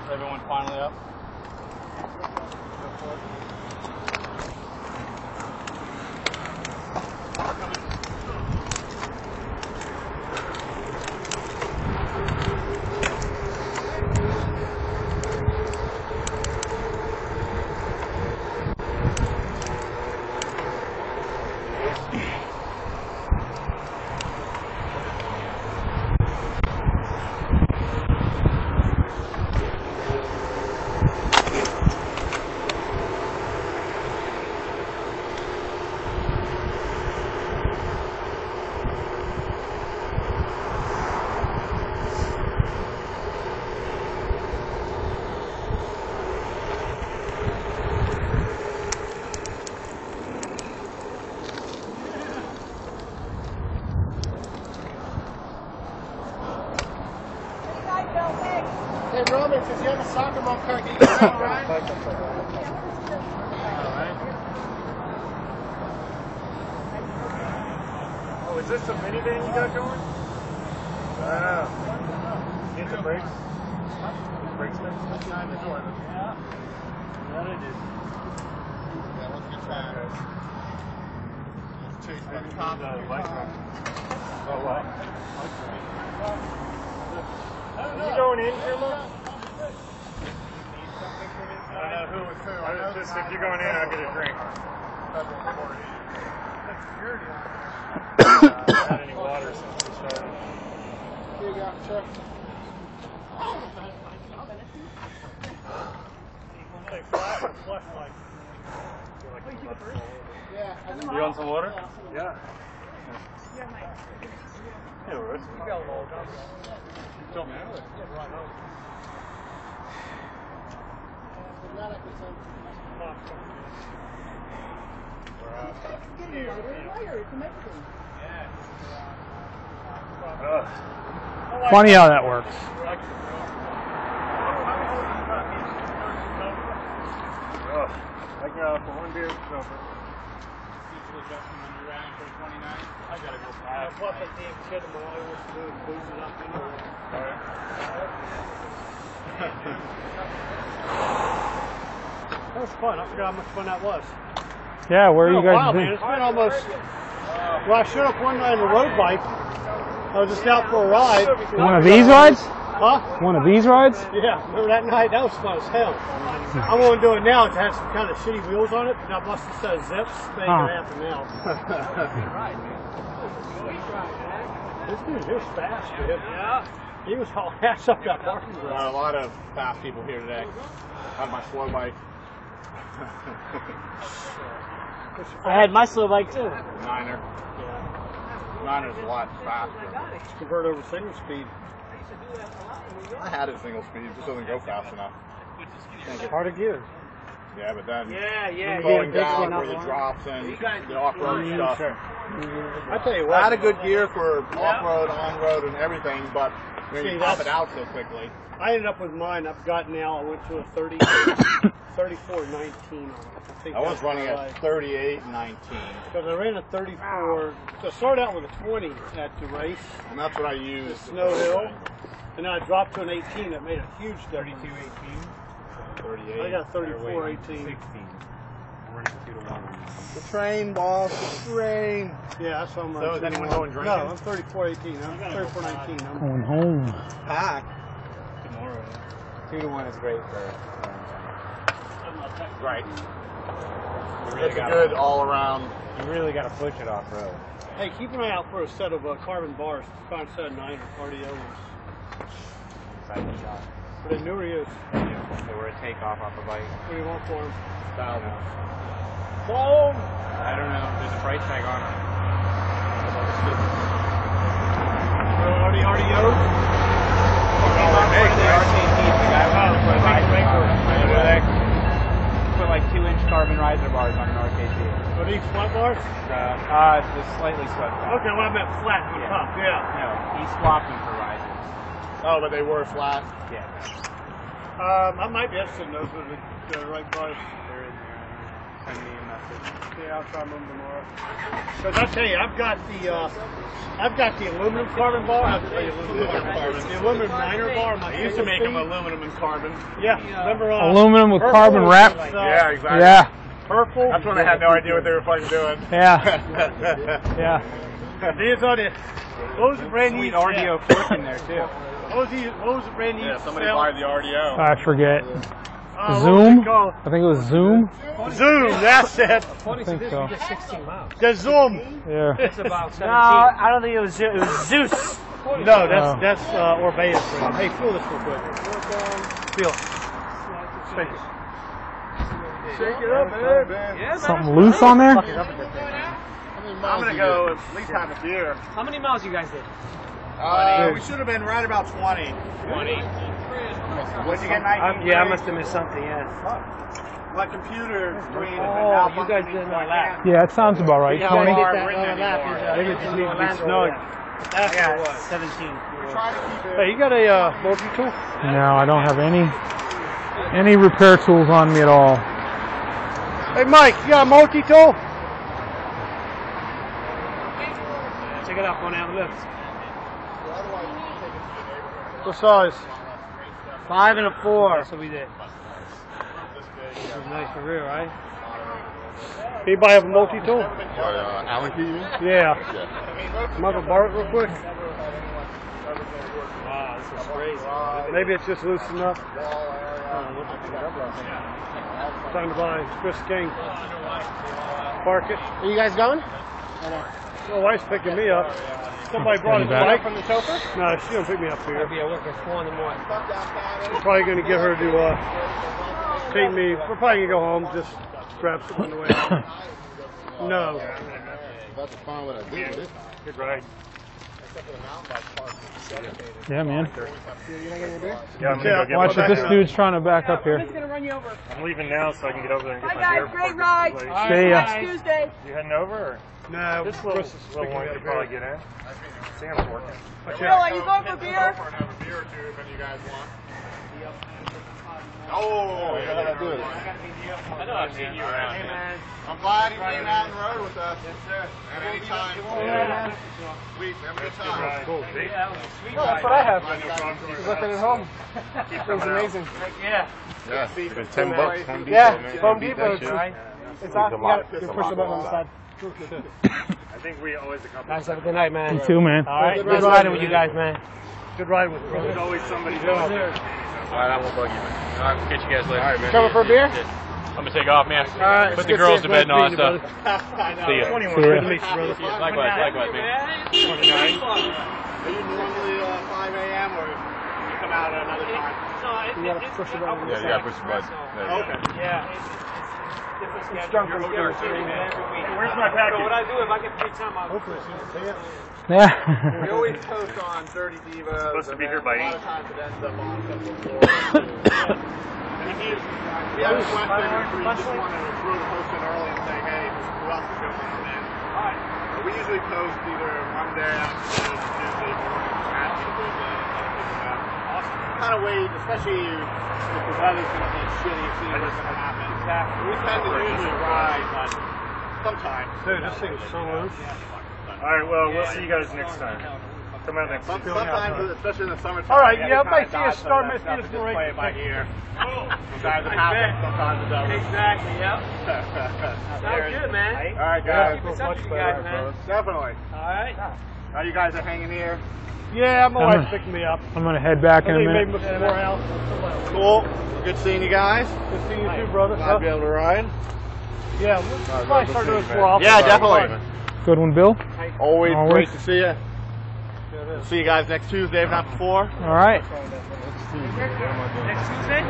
Everyone finally up? Hey, Roman, because you have a soccer ball card, can you get that right? Oh, is this a minivan you got going? Wow. Get the brakes. Brakes next time. Yeah, they did. Yeah, let's get that. Let's chase that top. Oh, what? Are you going in, Jimbo? I don't know who was who. I know just if you're going in, I'll get a drink. I haven't had any water since we started. Here you go, Chuck. Hey, flash or flush light? Yeah. You want some water? Yeah. Yeah, Russ. You got a little time. Tell me how it is. Right home. Funny how that works. I can go for one beer, it's over. I gotta go Uh, past. plus, I can't kid him. All I want to do is booze it up anyway. That was fun. I forgot how much fun that was. Yeah, where are you It's been a guys while, been? man. It's been almost. Well, I showed up one night on a road bike. I was just out for a ride. One of these rides? Huh? One of these rides? Yeah, remember that night? That was fun as hell. I want to do it now. It has some kind of shitty wheels on it, and I busted a set of zips. They ain't Huh. gonna happen now. This dude, he was fast, dude. Yeah. He was all ass up that parking Uh, garage. a lot of fast people here today. On my slow bike. I had my slow bike too. Niner. Niner's a lot faster. Convert over single speed. I had it single speed, it just doesn't go fast enough. Can't get- Hard to gear. Yeah, but then Yeah, yeah, going yeah. down where the drops and the off-road stuff. I tell you I what. had a good gear for off-road, on-road, and everything, but when See, you pop that's- it out so quickly. I ended up with mine. I've got now. I went to a thirty, thirty-four nineteen. I think I was that's running what at I like. thirty-eight nineteen, Because I ran a thirty-four. So I started out with a twenty at the race, and that's what I used. the Snow Hill, and then I dropped to an eighteen. That made a huge difference. thirty-two eighteen. thirty-eight. I got thirty-four eighteen. sixteen. I'm running two to one. The train, boss, the train. Yeah, that's what I'm So running. is anyone two to one. going drinking? No, I'm thirty-four eighteen. I'm thirty-four nineteen. I'm Going home. Pack. Tomorrow. Two to one is great for. Right. You really It's a got good all-around. You really got to push it off road. Hey, keep an eye out for a set of uh, carbon bars. Find a set of nine or R D Os. Inside the shop. For the newer use. They were a takeoff off a bike. What do you want for them? Thousand. Boom! I don't know. There's a price tag on it. R D Os? The R C T, the guy wanted to put a riser bar. Remember that? Put like two inch carbon riser bars on an R K T. Are these flat bars? Uh, uh, it's slightly swept back. Okay, well I meant flat on Yeah. top, yeah. No, he swapped them for risers. Oh, but they were flat. Yeah. Um, I might be interested in those for the, the right price. They're in there. send me a message. Yeah, I'll try them tomorrow. Because I tell you, I've got the uh, I've got the aluminum carbon bar. I've got the aluminum carbon. The aluminum niner bar. My I used to make them aluminum and carbon. Yeah, remember uh, Aluminum with purple carbon was, wrap. uh, Yeah, exactly. Yeah, Purple. That's when I had no idea what they were fucking doing. yeah, yeah. These are the. What was the brand new? Sweet R D O fork in there too. What was the What was the brand new? Yeah, somebody sell? buy the R D O. I forget. Uh, what was Zoom? it called? I think it was Zoom. Zoom. That's it. I think so. sixteen miles. The Zoom. Yeah. It's about seventeen. No, I don't think it was Zeus. It was Zeus. No, that's Oh. that's uh, Orbea's brand. Hey, feel this real quick. Feel it. Shake it. Shake it up, man. Something loose on there? I'm gonna go at least have a beer. How many miles you guys did? Uh, we should have been right about twenty. twenty. What'd you get, I'm, nineteen? yeah, I must have missed something. Yeah. My computer screen is Oh, you guys did another lap. Yeah, that sounds about right. Yeah, twenty. we did that another lap. Maybe it just needs to be snug. That's what it was. seventeen. Try to keep it. Hey, you got a uh, multi-tool? No, I don't have any any repair tools on me at all. Hey, Mike, you got a multi-tool? Check it out, go and have a look. What size? Five and a four. That's what we did. This is nice for real, right? Anybody have a multi-tool? What, uh, Allen key, you mean? Yeah. Yeah. Am I gonna borrow it real quick? Wow, this is crazy. Maybe it's just loosened up. Time to buy Chris King. Park it. Are you guys going? My wife's picking me up. Somebody brought his Back. bike from the chauffeur? No, she don't pick me up I'll here. be at work at four in the morning. We're probably gonna get her to uh, take me. We're probably gonna go home, just grab something on the way out. No. About to find what I did. Good ride. Yeah, man. Yeah, I'm gonna go Watch it. This dude's trying to back up here. gonna run you over. I'm leaving now so I can get over there and get Hi my beer. guys, great before ride. it gets late. See ya. Next Tuesday. You heading over? Or? No, this little, Chris is little picking one me up could here. probably get in. Sam's working. Bill, are you going for beer? Have a beer or two if any of you guys want. Oh, yeah, how do it. I know I've seen you around. Hey, man. I'm glad you came out on the road with us. Yes, sir. At any time. Yeah. Sweet. Have a good time. Cool. See? No, that's what I have. Looking at home. It's amazing. Yeah. Yeah. It's ten bucks. Home Depot, Yeah, man. Home Depot. It's, it's on. You got It's to a push lot the button on of the side. I think we always accomplish. Nice, have a good night, man. You too, man. All right, Good good ride, riding with man. you guys, man. Good ride with you. There's always somebody else. Alright, I won't bug you, man. Alright, we'll catch you guys later. All right, man. Coming for a beer? I'm gonna take off, man. All right. Put the girls to bed and all that stuff. See ya. twenty-one. See ya. Good to meet you, brother. Likewise, likewise, man. twenty-nine. Are you normally uh, five A M or you come out at another time? You gotta push the button on the Yeah, you side. gotta push the button. There you go. Okay. Yeah. It's drunk from every week. Where's my So package? what I do if I get free time, I'll Yeah. We always post on Dirty Divas. Supposed to be here by A lot eight. of times it ends up on some floor. We have a question if we just want to approve posting early and saying, hey, who else is going to come in? But we usually post either Monday afternoon, Tuesday morning, after the kind of wait, especially if the weather's going to be shitty, see what's going to happen. Exactly. We tend to usually ride, but sometimes. Dude, this thing's so loose. All right, well, we'll see you guys next time. Come out next Some, week. sometimes, especially in the summertime. All right, we yeah, have to might kinda see a dodge star, some of might that see a stuff and just break. play it by ear. Sometimes it happens, sometimes it doesn't. Exactly, yep. Sounds Sounds good, man. All right, guys. Keep us up to you guys, man. Definitely. All right. Now you guys are hanging here. Yeah, my I'm wife's a- picking me up. I'm gonna head back I in a think maybe minute. some more out. Cool. Good seeing you guys. Good seeing you too, brother. Glad to be able to ride. Yeah, we'll probably start doing this more often. Yeah, definitely. Good one, Bill. Always, Always. great to see you. See you guys next Tuesday, if not before. All right. Next Tuesday?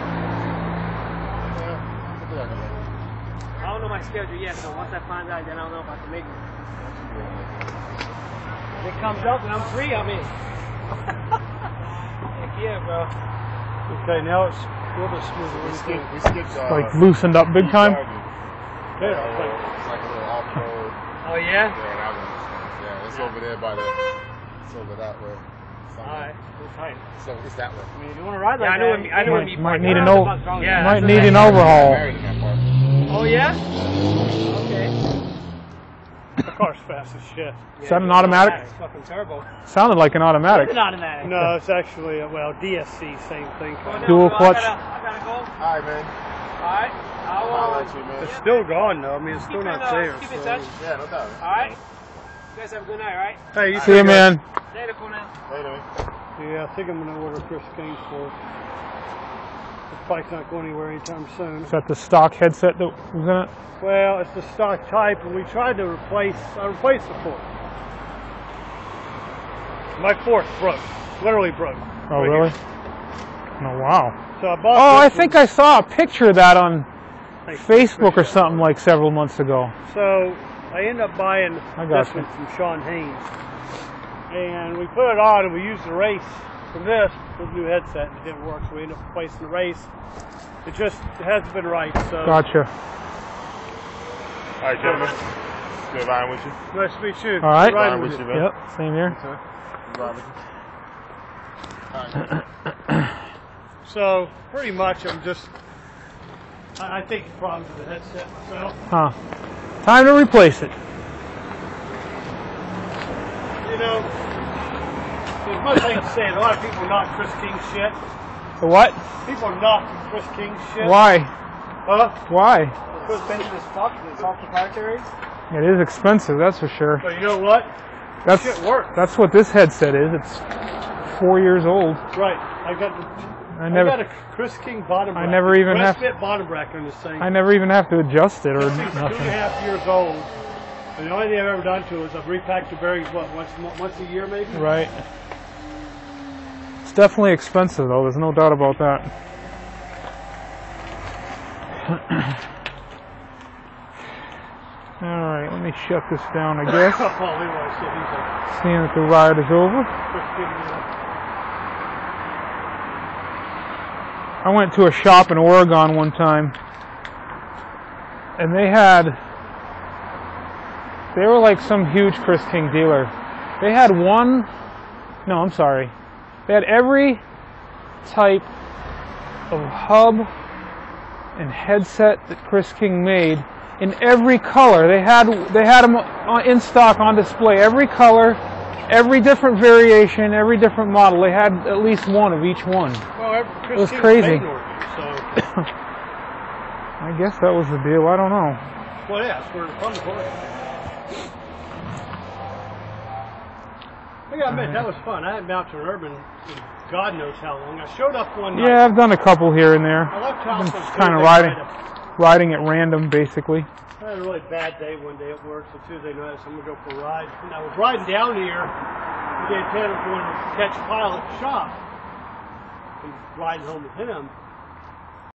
I don't know my schedule yet, so once I find out, then I don't know if I can make it. If it comes up and I'm free, I'm in. Heck yeah, bro. Okay, now it's a little bit smoother. We skipped, we skipped, uh, Like loosened up big time. Yeah, It's like a little off-road. Oh, yeah? Yeah, that was, yeah, it's over there by the, it's over that way. Alright. So it's that way. I mean, you want to ride like Yeah, I know that? when- I know when Might, you might park need around an the o- bus, don't you? Yeah. might that's need what an I- overhaul. Mary can't park. Oh yeah? Okay. The car's fast as shit. Is that an automatic? It's fucking turbo. Sounded like an automatic. It's an automatic. No, it's actually, a, well, D S C, same thing. Oh, no, Dual no, clutch. I gotta, I gotta go. All right, man. Alright. I'll, I'll uh, let you, man. It's still gone, though. I mean, it's still keep not in, uh, there. keep in so- touch. Yeah, no doubt. Alright. You guys have a good night, alright? Hey, you See you, too, guys. man. Later, Cornell. Later, man. Yeah, I think I'm going to order Chris King's for it. This bike's not going anywhere anytime soon. Is that the stock headset that was in it? Well, it's the stock type, and we tried to replace, I replaced the fork. My fork broke, literally broke. Oh, Right really? here. Oh, wow. So I bought Oh, I this think one. I saw a picture of that on Thanks. Facebook or something like several months ago. So I ended up buying I got this you. one from Sean Haynes. And we put it on and we used the race from this with the new headset and it didn't work, so we ended up replacing the race. It just it hasn't been right, so Gotcha. All right, gentlemen. Good riding with you. nice to meet you. All right. Good riding Riding with with you. you, man. Yep, same here. Good riding with you. All right. So pretty much I'm just I, I think the problems with the headset myself. Huh. Time to replace it. You know, there's much I can say. A lot of people knock Chris King shit. The what? People knock Chris King shit. Why? Huh? Why? It's expensive as fuck. It's all proprietary. It is expensive, that's for sure. But you know what? That's Shit works. that's what this headset is. It's four years old. Right. I got the I I never got a Chris King bottom I bracket. never even Press have- fit bottom bracket on this thing. I never even have to adjust it or This thing's two and a nothing. half years old. And the only thing I've ever done to it is I've repacked the bearings, what, once, once a year maybe? Right. It's definitely expensive though, there's no doubt about that. Alright, let me shut this down I guess. Oh, Leroy said he's a Seeing that the ride is over. Chris King. uh, I went to a shop in Oregon one time and they had they were like some huge Chris King dealer. They had one no I'm sorry they had every type of hub and headset that Chris King made in every color. They had they had them in stock on display, every color, every different variation, every different model. They had at least one of each one. Well, Chris It was King's crazy. made in Oregon, so. I guess that was the deal. I don't know. Well, yeah, it's where the fun for it. I gotta admit, that was fun. I hadn't been out to an urban in God knows how long. I showed up one night. Yeah, I've done a couple here and there. I left I've house been on kind of Tuesday riding, night. riding at random, basically. I had a really bad day one day at work, so Tuesday night, so I'm gonna go for a ride. And I was riding down here, and Dave Tanner going to catch Pilot shop, and riding home with him.